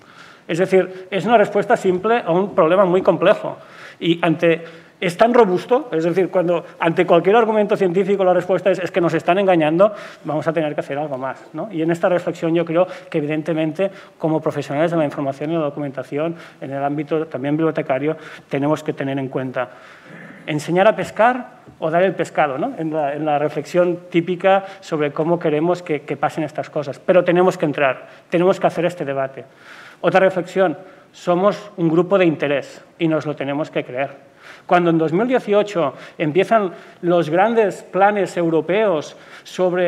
Es decir, es una respuesta simple a un problema muy complejo. Y ante, es tan robusto, es decir, cuando ante cualquier argumento científico la respuesta es, es que nos están engañando, vamos a tener que hacer algo más, ¿no? Y en esta reflexión yo creo que, evidentemente, como profesionales de la información y la documentación, en el ámbito también bibliotecario, tenemos que tener en cuenta enseñar a pescar o dar el pescado, ¿no? En la, en la reflexión típica sobre cómo queremos que, que pasen estas cosas. Pero tenemos que entrar, tenemos que hacer este debate. Otra reflexión, somos un grupo de interés y nos lo tenemos que creer. Cuando en dos mil dieciocho empiezan los grandes planes europeos sobre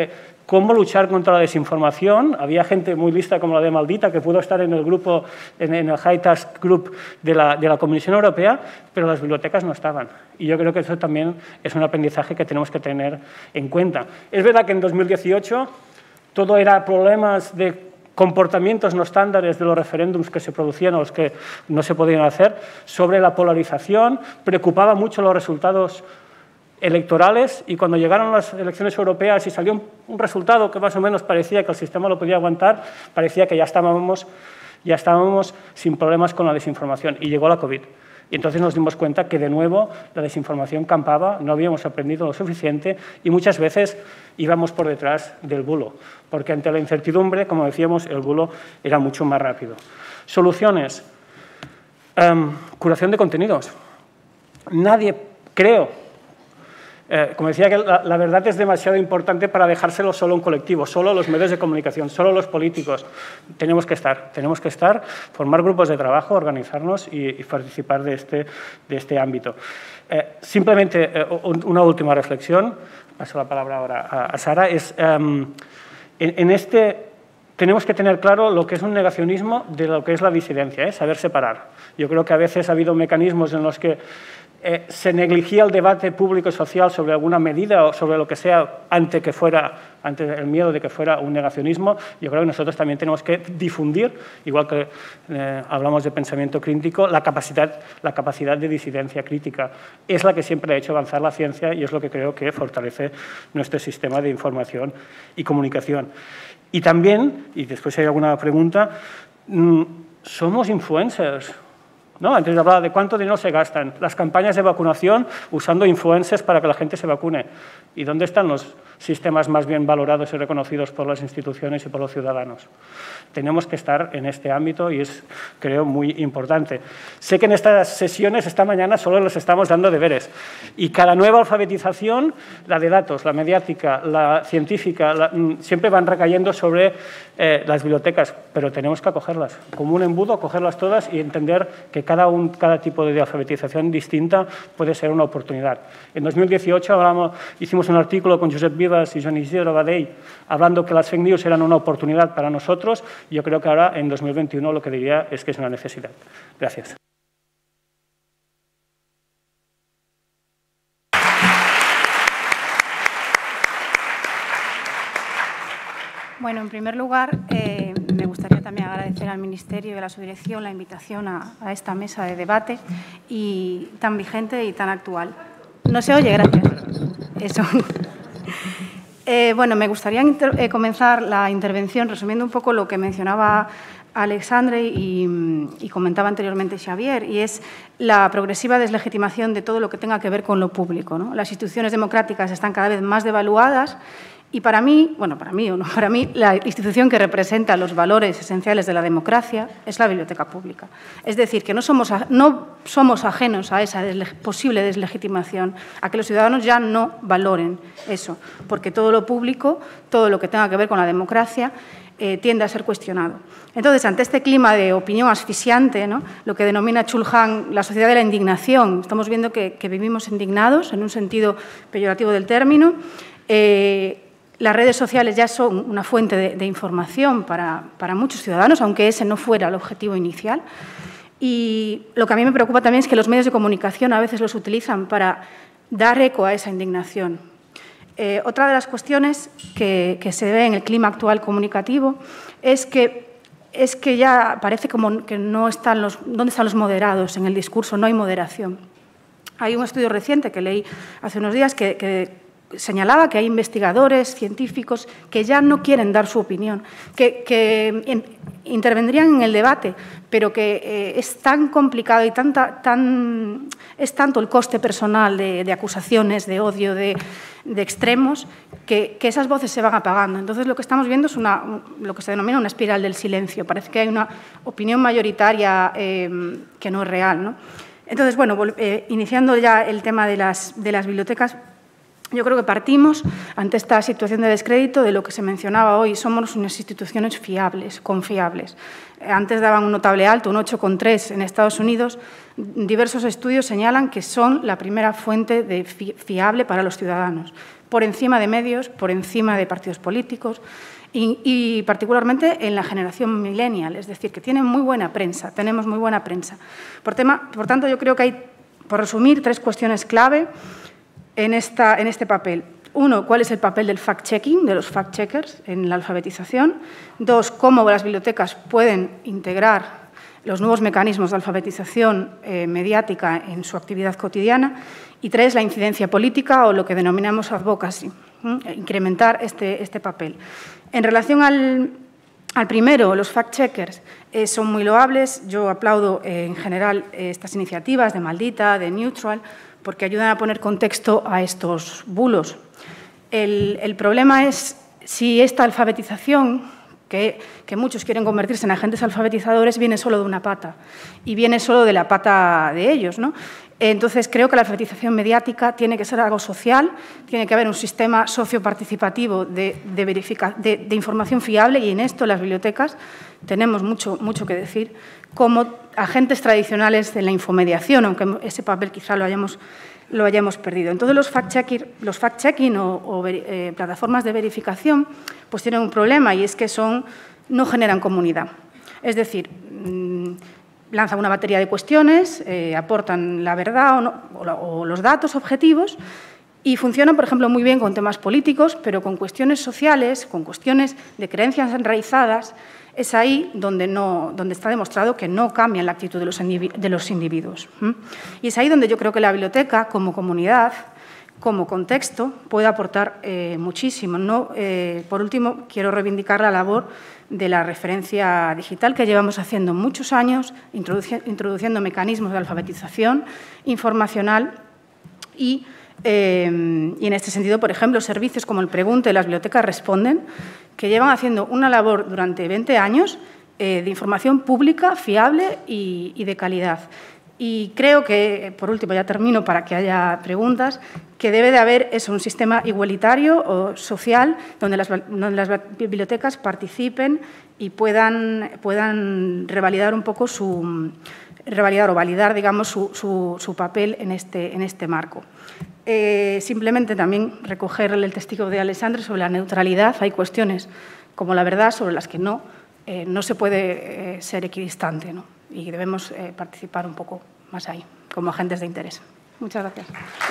cómo luchar contra la desinformación. Había gente muy lista como la de Maldita que pudo estar en el grupo, en, en el High Task Group de la, de la Comisión Europea, pero las bibliotecas no estaban. Y yo creo que eso también es un aprendizaje que tenemos que tener en cuenta. Es verdad que en dos mil dieciocho todo era problemas de comportamientos no estándares de los referéndums que se producían o los que no se podían hacer, sobre la polarización, preocupaba mucho los resultados electorales, y cuando llegaron las elecciones europeas y salió un, un resultado que más o menos parecía que el sistema lo podía aguantar, parecía que ya estábamos, ya estábamos sin problemas con la desinformación, y llegó la COVID. Y entonces nos dimos cuenta que de nuevo la desinformación campaba, no habíamos aprendido lo suficiente y muchas veces íbamos por detrás del bulo, porque ante la incertidumbre, como decíamos, el bulo era mucho más rápido. Soluciones. Um, curación de contenidos. Nadie, creo, Eh, como decía, que la, la verdad es demasiado importante para dejárselo solo a un colectivo, solo a los medios de comunicación, solo a los políticos. Tenemos que estar, tenemos que estar, formar grupos de trabajo, organizarnos y, y participar de este, de este ámbito. Eh, simplemente eh, una última reflexión, paso la palabra ahora a, a Sara, es um, en, en este... Tenemos que tener claro lo que es un negacionismo de lo que es la disidencia, ¿eh? Saber separar. Yo creo que a veces ha habido mecanismos en los que eh, se negligía el debate público y social sobre alguna medida o sobre lo que sea ante, que fuera, ante el miedo de que fuera un negacionismo. Yo creo que nosotros también tenemos que difundir, igual que eh, hablamos de pensamiento crítico, la capacidad, la capacidad de disidencia crítica. Es la que siempre ha hecho avanzar la ciencia y es lo que creo que fortalece nuestro sistema de información y comunicación. Y también, y después si hay alguna pregunta, somos influencers, ¿no? Antes hablaba de cuánto dinero se gastan las campañas de vacunación usando influencers para que la gente se vacune. ¿Y dónde están los sistemas más bien valorados y reconocidos por las instituciones y por los ciudadanos? Tenemos que estar en este ámbito y es, creo, muy importante. Sé que en estas sesiones, esta mañana, solo les estamos dando deberes. Y cada nueva alfabetización, la de datos, la mediática, la científica, la, siempre van recayendo sobre eh, las bibliotecas, pero tenemos que acogerlas. Como un embudo, acogerlas todas y entender que cada, un, cada tipo de alfabetización distinta puede ser una oportunidad. En dos mil dieciocho hablamos, hicimos un artículo con Josep Vives y Joan Isidro Badell hablando que las fake news eran una oportunidad para nosotros. Yo creo que ahora, en dos mil veintiuno, lo que diría es que es una necesidad. Gracias. Bueno, en primer lugar, eh, me gustaría también agradecer al Ministerio y a la Subdirección la invitación a, a esta mesa de debate y tan vigente y tan actual. ¿No se oye? Gracias. Eso. Eh, bueno, me gustaría eh, comenzar la intervención resumiendo un poco lo que mencionaba Alexandre y, y comentaba anteriormente Xavier, y es la progresiva deslegitimación de todo lo que tenga que ver con lo público, ¿no? Las instituciones democráticas están cada vez más devaluadas y para mí, bueno, para mí o no, para mí la institución que representa los valores esenciales de la democracia es la biblioteca pública. Es decir, que no somos, no somos ajenos a esa desle- posible deslegitimación, a que los ciudadanos ya no valoren eso, porque todo lo público, todo lo que tenga que ver con la democracia, eh, tiende a ser cuestionado. Entonces, ante este clima de opinión asfixiante, ¿no?, lo que denomina Chulhan la sociedad de la indignación, estamos viendo que, que vivimos indignados, en un sentido peyorativo del término. Eh, Las redes sociales ya son una fuente de, de información para, para muchos ciudadanos, aunque ese no fuera el objetivo inicial. Y lo que a mí me preocupa también es que los medios de comunicación a veces los utilizan para dar eco a esa indignación. Eh, otra de las cuestiones que, que se ve en el clima actual comunicativo es que, es que ya parece como que no están los, ¿dónde están los moderados en el discurso? No hay moderación. Hay un estudio reciente que leí hace unos días que, que señalaba que hay investigadores, científicos, que ya no quieren dar su opinión, que, que in, intervendrían en el debate, pero que eh, es tan complicado y tanta, tan, es tanto el coste personal de, de acusaciones, de odio, de, de extremos, que, que esas voces se van apagando. Entonces, lo que estamos viendo es una, lo que se denomina una espiral del silencio. Parece que hay una opinión mayoritaria eh, que no es real, ¿no? Entonces, bueno, eh, iniciando ya el tema de las, de las bibliotecas, yo creo que partimos, ante esta situación de descrédito, de lo que se mencionaba hoy. Somos unas instituciones fiables, confiables. Antes daban un notable alto, un ocho coma tres en Estados Unidos. Diversos estudios señalan que son la primera fuente de fi- fiable para los ciudadanos. por encima de medios, por encima de partidos políticos y, y particularmente en la generación millennial, es decir, que tienen muy buena prensa, tenemos muy buena prensa. Por, tema, por tanto, yo creo que hay, por resumir, tres cuestiones clave en, esta, en este papel. Uno, ¿cuál es el papel del fact-checking, de los fact-checkers en la alfabetización? Dos, ¿cómo las bibliotecas pueden integrar los nuevos mecanismos de alfabetización eh, mediática en su actividad cotidiana? Y tres, la incidencia política o lo que denominamos advocacy, ¿eh? incrementar este, este papel. En relación al, al primero, los fact-checkers eh, son muy loables. Yo aplaudo eh, en general eh, estas iniciativas de Maldita, de Neutral, porque ayudan a poner contexto a estos bulos. El, el problema es si esta alfabetización, que, que muchos quieren convertirse en agentes alfabetizadores, viene solo de una pata y viene solo de la pata de ellos, ¿no? Entonces, creo que la alfabetización mediática tiene que ser algo social, tiene que haber un sistema socioparticipativo de, de, verifica, de, de información fiable y en esto las bibliotecas tenemos mucho, mucho que decir como agentes tradicionales de la infomediación, aunque ese papel quizá lo hayamos, lo hayamos perdido. Entonces, los fact-checking los fact-checking o, o eh, plataformas de verificación pues tienen un problema y es que son, no generan comunidad. Es decir, mmm, lanzan una batería de cuestiones, eh, aportan la verdad o, no, o, la, o los datos objetivos y funcionan, por ejemplo, muy bien con temas políticos, pero con cuestiones sociales, con cuestiones de creencias enraizadas, es ahí donde, no, donde está demostrado que no cambian la actitud de los, de los individuos. ¿Mm? Y es ahí donde yo creo que la biblioteca, como comunidad, como contexto, puede aportar eh, muchísimo. ¿No? Eh, por último, quiero reivindicar la labor de la referencia digital que llevamos haciendo muchos años, introduci introduciendo mecanismos de alfabetización informacional y, eh, y, en este sentido, por ejemplo, servicios como el Pregunte y las bibliotecas Responden, que llevan haciendo una labor durante veinte años eh, de información pública, fiable y, y de calidad. Y creo que, por último, ya termino para que haya preguntas, que debe de haber eso, un sistema igualitario o social donde las, donde las bibliotecas participen y puedan, puedan revalidar un poco su, revalidar o validar, digamos, su, su, su papel en este, en este marco. Eh, simplemente también recoger el testigo de Alexandre sobre la neutralidad. Hay cuestiones como la verdad sobre las que no, eh, no se puede eh, ser equidistante, ¿no? Y debemos eh, participar un poco más ahí, como agentes de interés. Muchas gracias.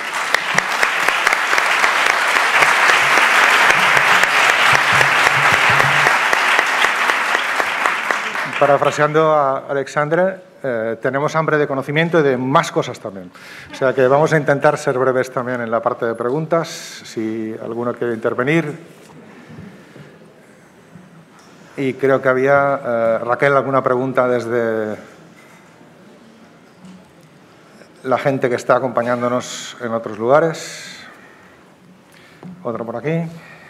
Parafraseando a Alexandre, eh, tenemos hambre de conocimiento y de más cosas también. O sea que vamos a intentar ser breves también en la parte de preguntas, si alguno quiere intervenir. Y creo que había, eh, Raquel, alguna pregunta desde la gente que está acompañándonos en otros lugares. Otra por aquí.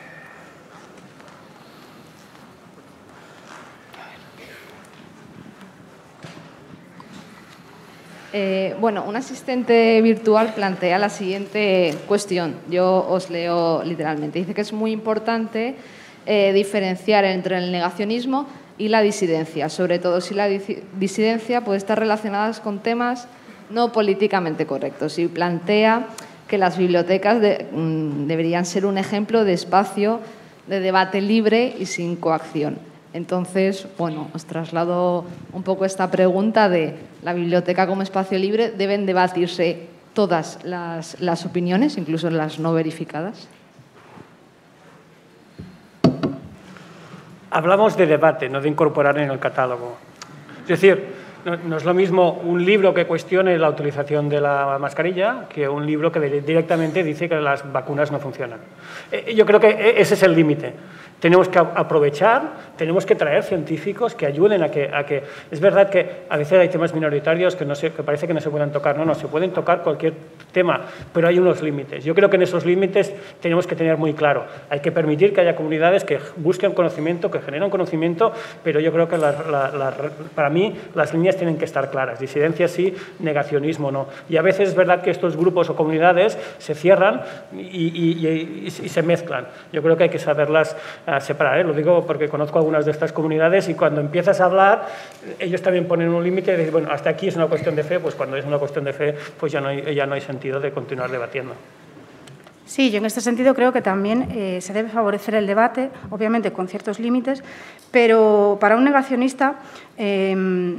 Eh, bueno, un asistente virtual plantea la siguiente cuestión. Yo os leo literalmente. Dice que es muy importante eh, diferenciar entre el negacionismo y la disidencia, sobre todo si la disidencia puede estar relacionada con temas no políticamente correctos, y plantea que las bibliotecas de, mm, deberían ser un ejemplo de espacio de debate libre y sin coacción. Entonces, bueno, os traslado un poco esta pregunta de la biblioteca como espacio libre. ¿Deben debatirse todas las, las opiniones, incluso las no verificadas? Hablamos de debate, no de incorporar en el catálogo. Es decir, no, no es lo mismo un libro que cuestione la utilización de la mascarilla que un libro que directamente dice que las vacunas no funcionan. Eh, yo creo que ese es el límite. Tenemos que aprovechar, tenemos que traer científicos que ayuden a que, a que... Es verdad que a veces hay temas minoritarios que, no se, que parece que no se pueden tocar. No, no, se pueden tocar cualquier tema, pero hay unos límites. Yo creo que en esos límites tenemos que tener muy claro. Hay que permitir que haya comunidades que busquen conocimiento, que generen conocimiento, pero yo creo que la, la, la, para mí las líneas tienen que estar claras. Disidencia sí, negacionismo no. Y a veces es verdad que estos grupos o comunidades se cierran y, y, y, y, y se mezclan. Yo creo que hay que saberlas a separar, ¿eh? Lo digo porque conozco algunas de estas comunidades y cuando empiezas a hablar, ellos también ponen un límite y dicen, bueno, hasta aquí es una cuestión de fe, pues cuando es una cuestión de fe, pues ya no hay, ya no hay sentido de continuar debatiendo. Sí, yo en este sentido creo que también eh, se debe favorecer el debate, obviamente con ciertos límites, pero para un negacionista eh,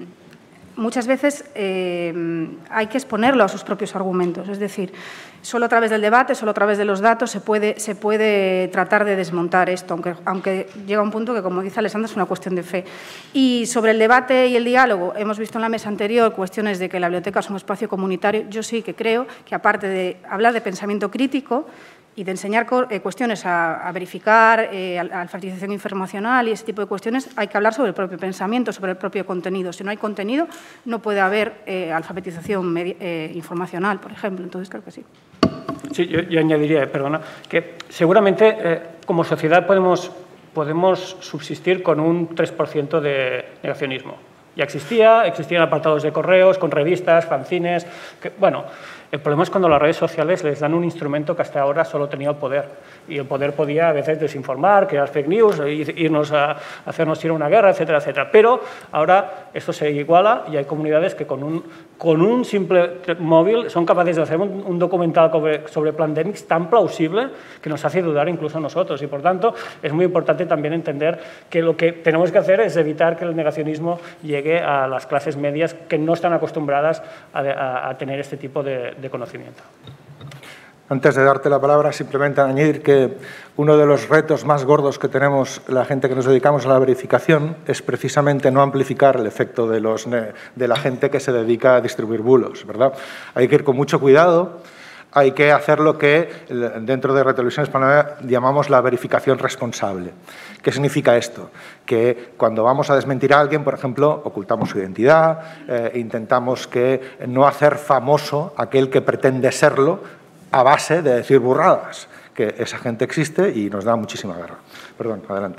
muchas veces eh, hay que exponerlo a sus propios argumentos. Es decir, solo a través del debate, solo a través de los datos se puede, se puede tratar de desmontar esto, aunque, aunque llega un punto que, como dice Alessandra, es una cuestión de fe. Y sobre el debate y el diálogo, hemos visto en la mesa anterior cuestiones de que la biblioteca es un espacio comunitario. Yo sí que creo que, aparte de hablar de pensamiento crítico y de enseñar cuestiones a, a verificar, eh, alfabetización informacional y ese tipo de cuestiones, hay que hablar sobre el propio pensamiento, sobre el propio contenido. Si no hay contenido, no puede haber eh, alfabetización eh, informacional, por ejemplo. Entonces, creo que sí. Sí, yo, yo añadiría, perdona, que seguramente eh, como sociedad podemos, podemos subsistir con un tres por ciento de negacionismo. Ya existía, existían apartados de correos, con revistas, fanzines, que, bueno, el problema es cuando las redes sociales les dan un instrumento que hasta ahora solo tenía el poder. Y el poder podía a veces desinformar, crear fake news, irnos a hacernos ir a una guerra, etcétera, etcétera. Pero ahora esto se iguala y hay comunidades que con un, con un simple móvil son capaces de hacer un, un documental sobre, sobre pandemics tan plausible que nos hace dudar incluso a nosotros. Y por tanto, es muy importante también entender que lo que tenemos que hacer es evitar que el negacionismo llegue a las clases medias que no están acostumbradas a, a, a tener este tipo de, de conocimiento. Antes de darte la palabra, simplemente añadir que uno de los retos más gordos que tenemos la gente que nos dedicamos a la verificación es precisamente no amplificar el efecto de, los, de la gente que se dedica a distribuir bulos, ¿verdad? Hay que ir con mucho cuidado, hay que hacer lo que dentro de Red Televisión Española llamamos la verificación responsable. ¿Qué significa esto? Que cuando vamos a desmentir a alguien, por ejemplo, ocultamos su identidad, eh, intentamos que no hacer famoso aquel que pretende serlo, a base de decir burradas, que esa gente existe y nos da muchísima guerra. Perdón, adelante.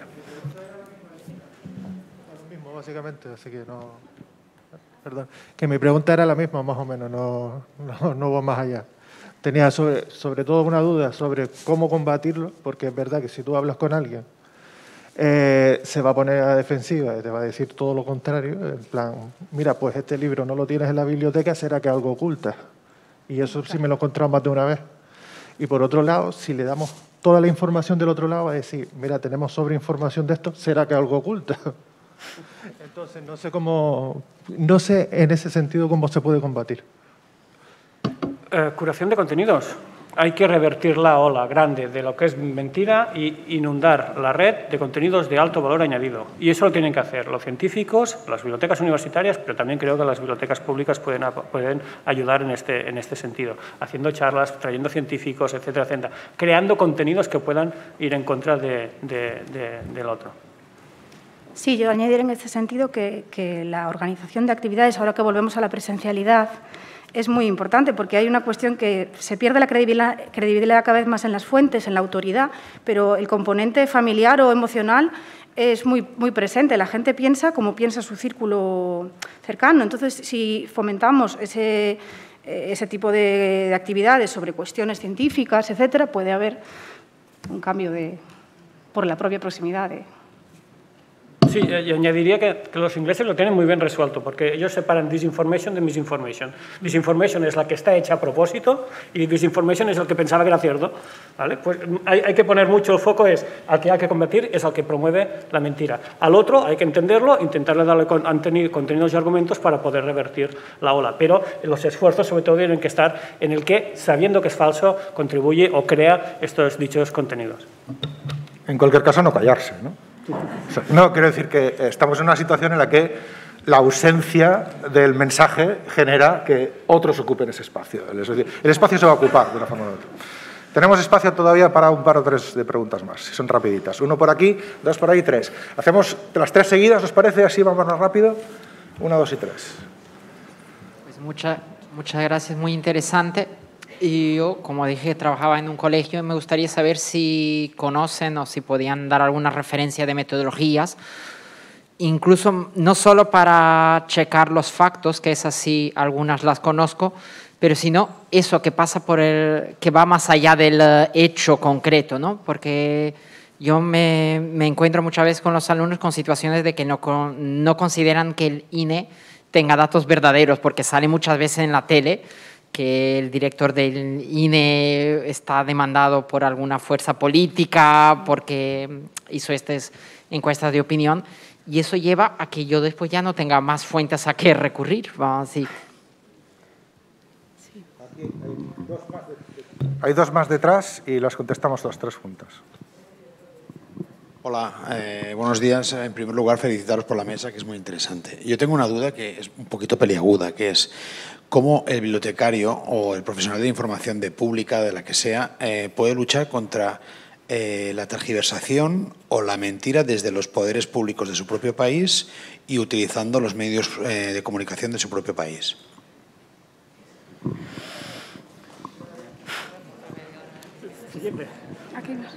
Lo mismo, básicamente, así que no... Perdón, que mi pregunta era la misma, más o menos, no, no, no voy más allá. Tenía sobre, sobre todo una duda sobre cómo combatirlo, porque es verdad que si tú hablas con alguien, eh, se va a poner a defensiva y te va a decir todo lo contrario, en plan, mira, pues este libro no lo tienes en la biblioteca, ¿será que algo oculta? Y eso sí me lo he encontrado más de una vez. Y por otro lado, si le damos toda la información del otro lado, va a decir, mira, tenemos sobreinformación de esto, ¿será que algo oculta? Entonces, no sé cómo, no sé en ese sentido cómo se puede combatir. Eh, curación de contenidos. Hay que revertir la ola grande de lo que es mentira y inundar la red de contenidos de alto valor añadido. Y eso lo tienen que hacer los científicos, las bibliotecas universitarias, pero también creo que las bibliotecas públicas pueden, pueden ayudar en este, en este sentido, haciendo charlas, trayendo científicos, etcétera, etcétera, creando contenidos que puedan ir en contra de, de, de, del otro. Sí, yo añadir en este sentido que, que la organización de actividades, ahora que volvemos a la presencialidad, es muy importante porque hay una cuestión que se pierde la credibilidad, credibilidad cada vez más en las fuentes, en la autoridad, pero el componente familiar o emocional es muy, muy presente. La gente piensa como piensa su círculo cercano. Entonces, si fomentamos ese, ese tipo de, de actividades sobre cuestiones científicas, etcétera, puede haber un cambio de, por la propia proximidad de... Sí, y añadiría que, que los ingleses lo tienen muy bien resuelto, porque ellos separan disinformation de misinformation. Disinformation es la que está hecha a propósito y disinformation es el que pensaba que era cierto. ¿Vale? Pues hay, hay que poner mucho el foco, es al que hay que combatir, es al que promueve la mentira. Al otro hay que entenderlo, intentarle darle con, contenidos y argumentos para poder revertir la ola. Pero los esfuerzos sobre todo tienen que estar en el que, sabiendo que es falso, contribuye o crea estos dichos contenidos. En cualquier caso, no callarse, ¿no? No, quiero decir que estamos en una situación en la que la ausencia del mensaje genera que otros ocupen ese espacio. El espacio se va a ocupar de una forma u otra. Tenemos espacio todavía para un par o tres de preguntas más, si son rapiditas. Uno por aquí, dos por ahí, tres. Hacemos las tres seguidas, ¿os parece? Así vamos más rápido. Una, dos y tres. Pues mucha, muchas gracias, muy interesante. Y yo, como dije, trabajaba en un colegio y me gustaría saber si conocen o si podían dar alguna referencia de metodologías, incluso no solo para checar los factos, que es así, algunas las conozco, pero sino eso que pasa por el, que va más allá del hecho concreto, ¿no? Porque yo me, me encuentro muchas veces con los alumnos con situaciones de que no, no consideran que el I N E tenga datos verdaderos, porque sale muchas veces en la tele que el director del I N E está demandado por alguna fuerza política porque hizo estas encuestas de opinión, y eso lleva a que yo después ya no tenga más fuentes a qué recurrir. Vamos a decir. Sí. Hay dos más detrás y las contestamos las tres juntas. Hola, eh, buenos días. En primer lugar, felicitaros por la mesa, que es muy interesante. Yo tengo una duda que es un poquito peliaguda, que es cómo el bibliotecario o el profesional de información de pública, de la que sea, eh, puede luchar contra eh, la tergiversación o la mentira desde los poderes públicos de su propio país y utilizando los medios eh, de comunicación de su propio país. Siguiente. Aquí más.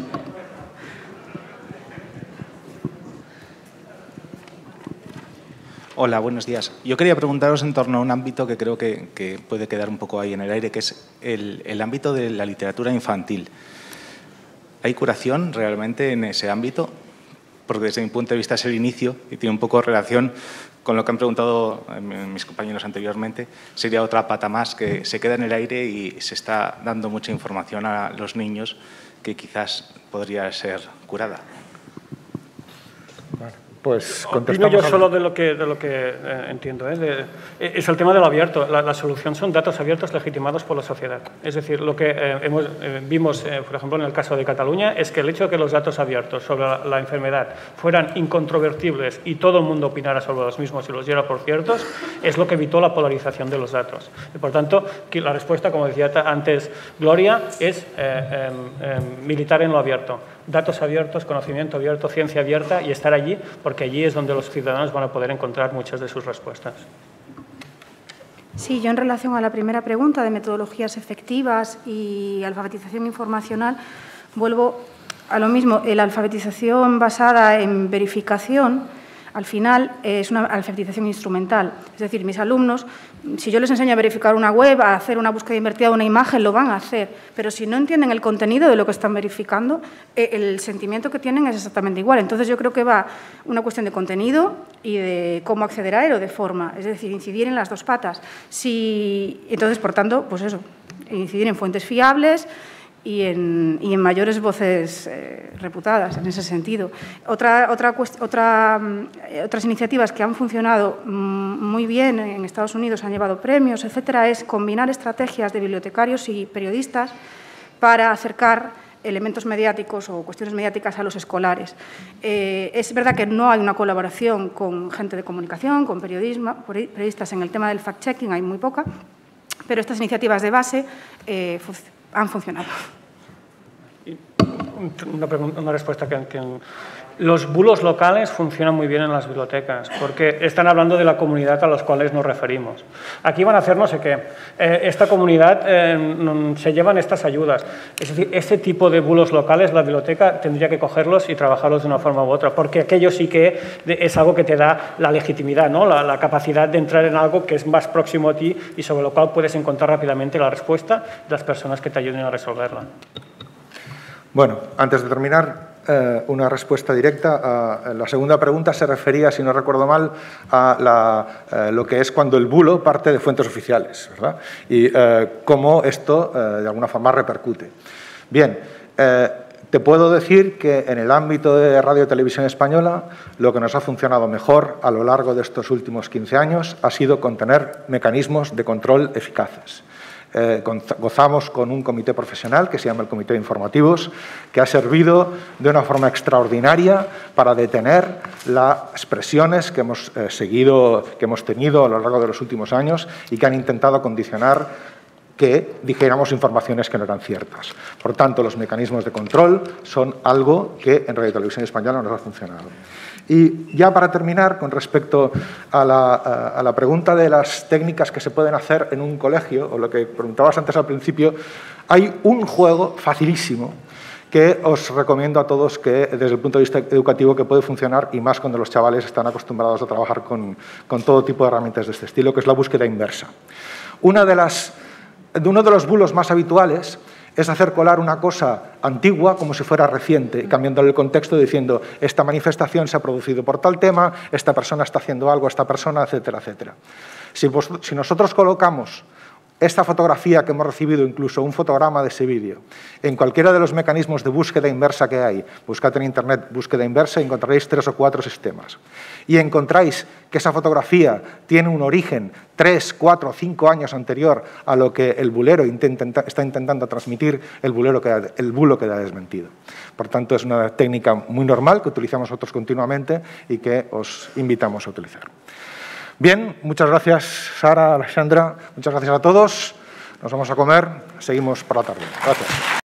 Hola, buenos días. Yo quería preguntaros en torno a un ámbito que creo que, que puede quedar un poco ahí en el aire, que es el, el ámbito de la literatura infantil. ¿Hay curación realmente en ese ámbito? Porque desde mi punto de vista es el inicio y tiene un poco relación con lo que han preguntado mis compañeros anteriormente. Sería otra pata más que se queda en el aire y se está dando mucha información a los niños que quizás podría ser curada. Pues Opino yo solo de lo que, de lo que eh, entiendo. ¿eh? De, es el tema del abierto. La, la solución son datos abiertos legitimados por la sociedad. Es decir, lo que eh, hemos, eh, vimos, eh, por ejemplo, en el caso de Cataluña, es que el hecho de que los datos abiertos sobre la, la enfermedad fueran incontrovertibles y todo el mundo opinara sobre los mismos y los diera por ciertos, es lo que evitó la polarización de los datos. Y, por tanto, la respuesta, como decía antes Gloria, es eh, eh, eh, militar en lo abierto. Datos abiertos, conocimiento abierto, ciencia abierta y estar allí, porque allí es donde los ciudadanos van a poder encontrar muchas de sus respuestas. Sí, yo en relación a la primera pregunta de metodologías efectivas y alfabetización informacional, vuelvo a lo mismo. La alfabetización basada en verificación, al final, es una alfabetización instrumental. Es decir, mis alumnos, si yo les enseño a verificar una web, a hacer una búsqueda invertida de una imagen, lo van a hacer. Pero si no entienden el contenido de lo que están verificando, el sentimiento que tienen es exactamente igual. Entonces, yo creo que va una cuestión de contenido y de cómo acceder a él o de forma. Es decir, incidir en las dos patas. Si, entonces, por tanto, pues eso, incidir en fuentes fiables y en, y en mayores voces eh, reputadas en ese sentido. Otra, otra, otra, eh, otras iniciativas que han funcionado mm, muy bien en Estados Unidos, han llevado premios, etcétera, es combinar estrategias de bibliotecarios y periodistas para acercar elementos mediáticos o cuestiones mediáticas a los escolares. Eh, es verdad que no hay una colaboración con gente de comunicación, con periodismo, periodistas en el tema del fact-checking, hay muy poca, pero estas iniciativas de base eh, han funcionado. Una, pregunta, una respuesta que, que... Los bulos locales funcionan muy bien en las bibliotecas porque están hablando de la comunidad a los cuales nos referimos. Aquí van a hacer no sé qué. Eh, esta comunidad eh, se llevan estas ayudas. Es decir, ese tipo de bulos locales la biblioteca tendría que cogerlos y trabajarlos de una forma u otra, porque aquello sí que es algo que te da la legitimidad, ¿no? la, la capacidad de entrar en algo que es más próximo a ti y sobre lo cual puedes encontrar rápidamente la respuesta de las personas que te ayuden a resolverla. Bueno, antes de terminar, eh, una respuesta directa. A la segunda pregunta se refería, si no recuerdo mal, a la, eh, lo que es cuando el bulo parte de fuentes oficiales, ¿verdad? Y eh, cómo esto, eh, de alguna forma, repercute. Bien, eh, te puedo decir que en el ámbito de Radio y Televisión Española lo que nos ha funcionado mejor a lo largo de estos últimos quince años ha sido contener mecanismos de control eficaces. Eh, gozamos con un comité profesional que se llama el Comité de Informativos, que ha servido de una forma extraordinaria para detener las presiones que hemos eh, seguido, que hemos tenido a lo largo de los últimos años y que han intentado condicionar que dijéramos informaciones que no eran ciertas. Por tanto, los mecanismos de control son algo que en Radio y Televisión Española nos ha funcionado. Y ya para terminar, con respecto a la, a la pregunta de las técnicas que se pueden hacer en un colegio, o lo que preguntabas antes al principio, hay un juego facilísimo que os recomiendo a todos que, desde el punto de vista educativo, que puede funcionar, y más cuando los chavales están acostumbrados a trabajar con, con todo tipo de herramientas de este estilo, que es la búsqueda inversa. Una de las, de uno de los bulos más habituales es hacer colar una cosa antigua como si fuera reciente, cambiándole el contexto diciendo esta manifestación se ha producido por tal tema, esta persona está haciendo algo, esta persona, etcétera, etcétera. Si, vos, si nosotros colocamos esta fotografía que hemos recibido, incluso un fotograma de ese vídeo, en cualquiera de los mecanismos de búsqueda inversa que hay, buscad en Internet búsqueda inversa y encontraréis tres o cuatro sistemas. Y encontráis que esa fotografía tiene un origen tres, cuatro, cinco años anterior a lo que el bulero intenta, está intentando transmitir, el, bulero que, el bulo queda desmentido. Por tanto, es una técnica muy normal que utilizamos nosotros continuamente y que os invitamos a utilizar. Bien, muchas gracias, Sara, Alexandra, muchas gracias a todos. Nos vamos a comer, seguimos por la tarde. Gracias.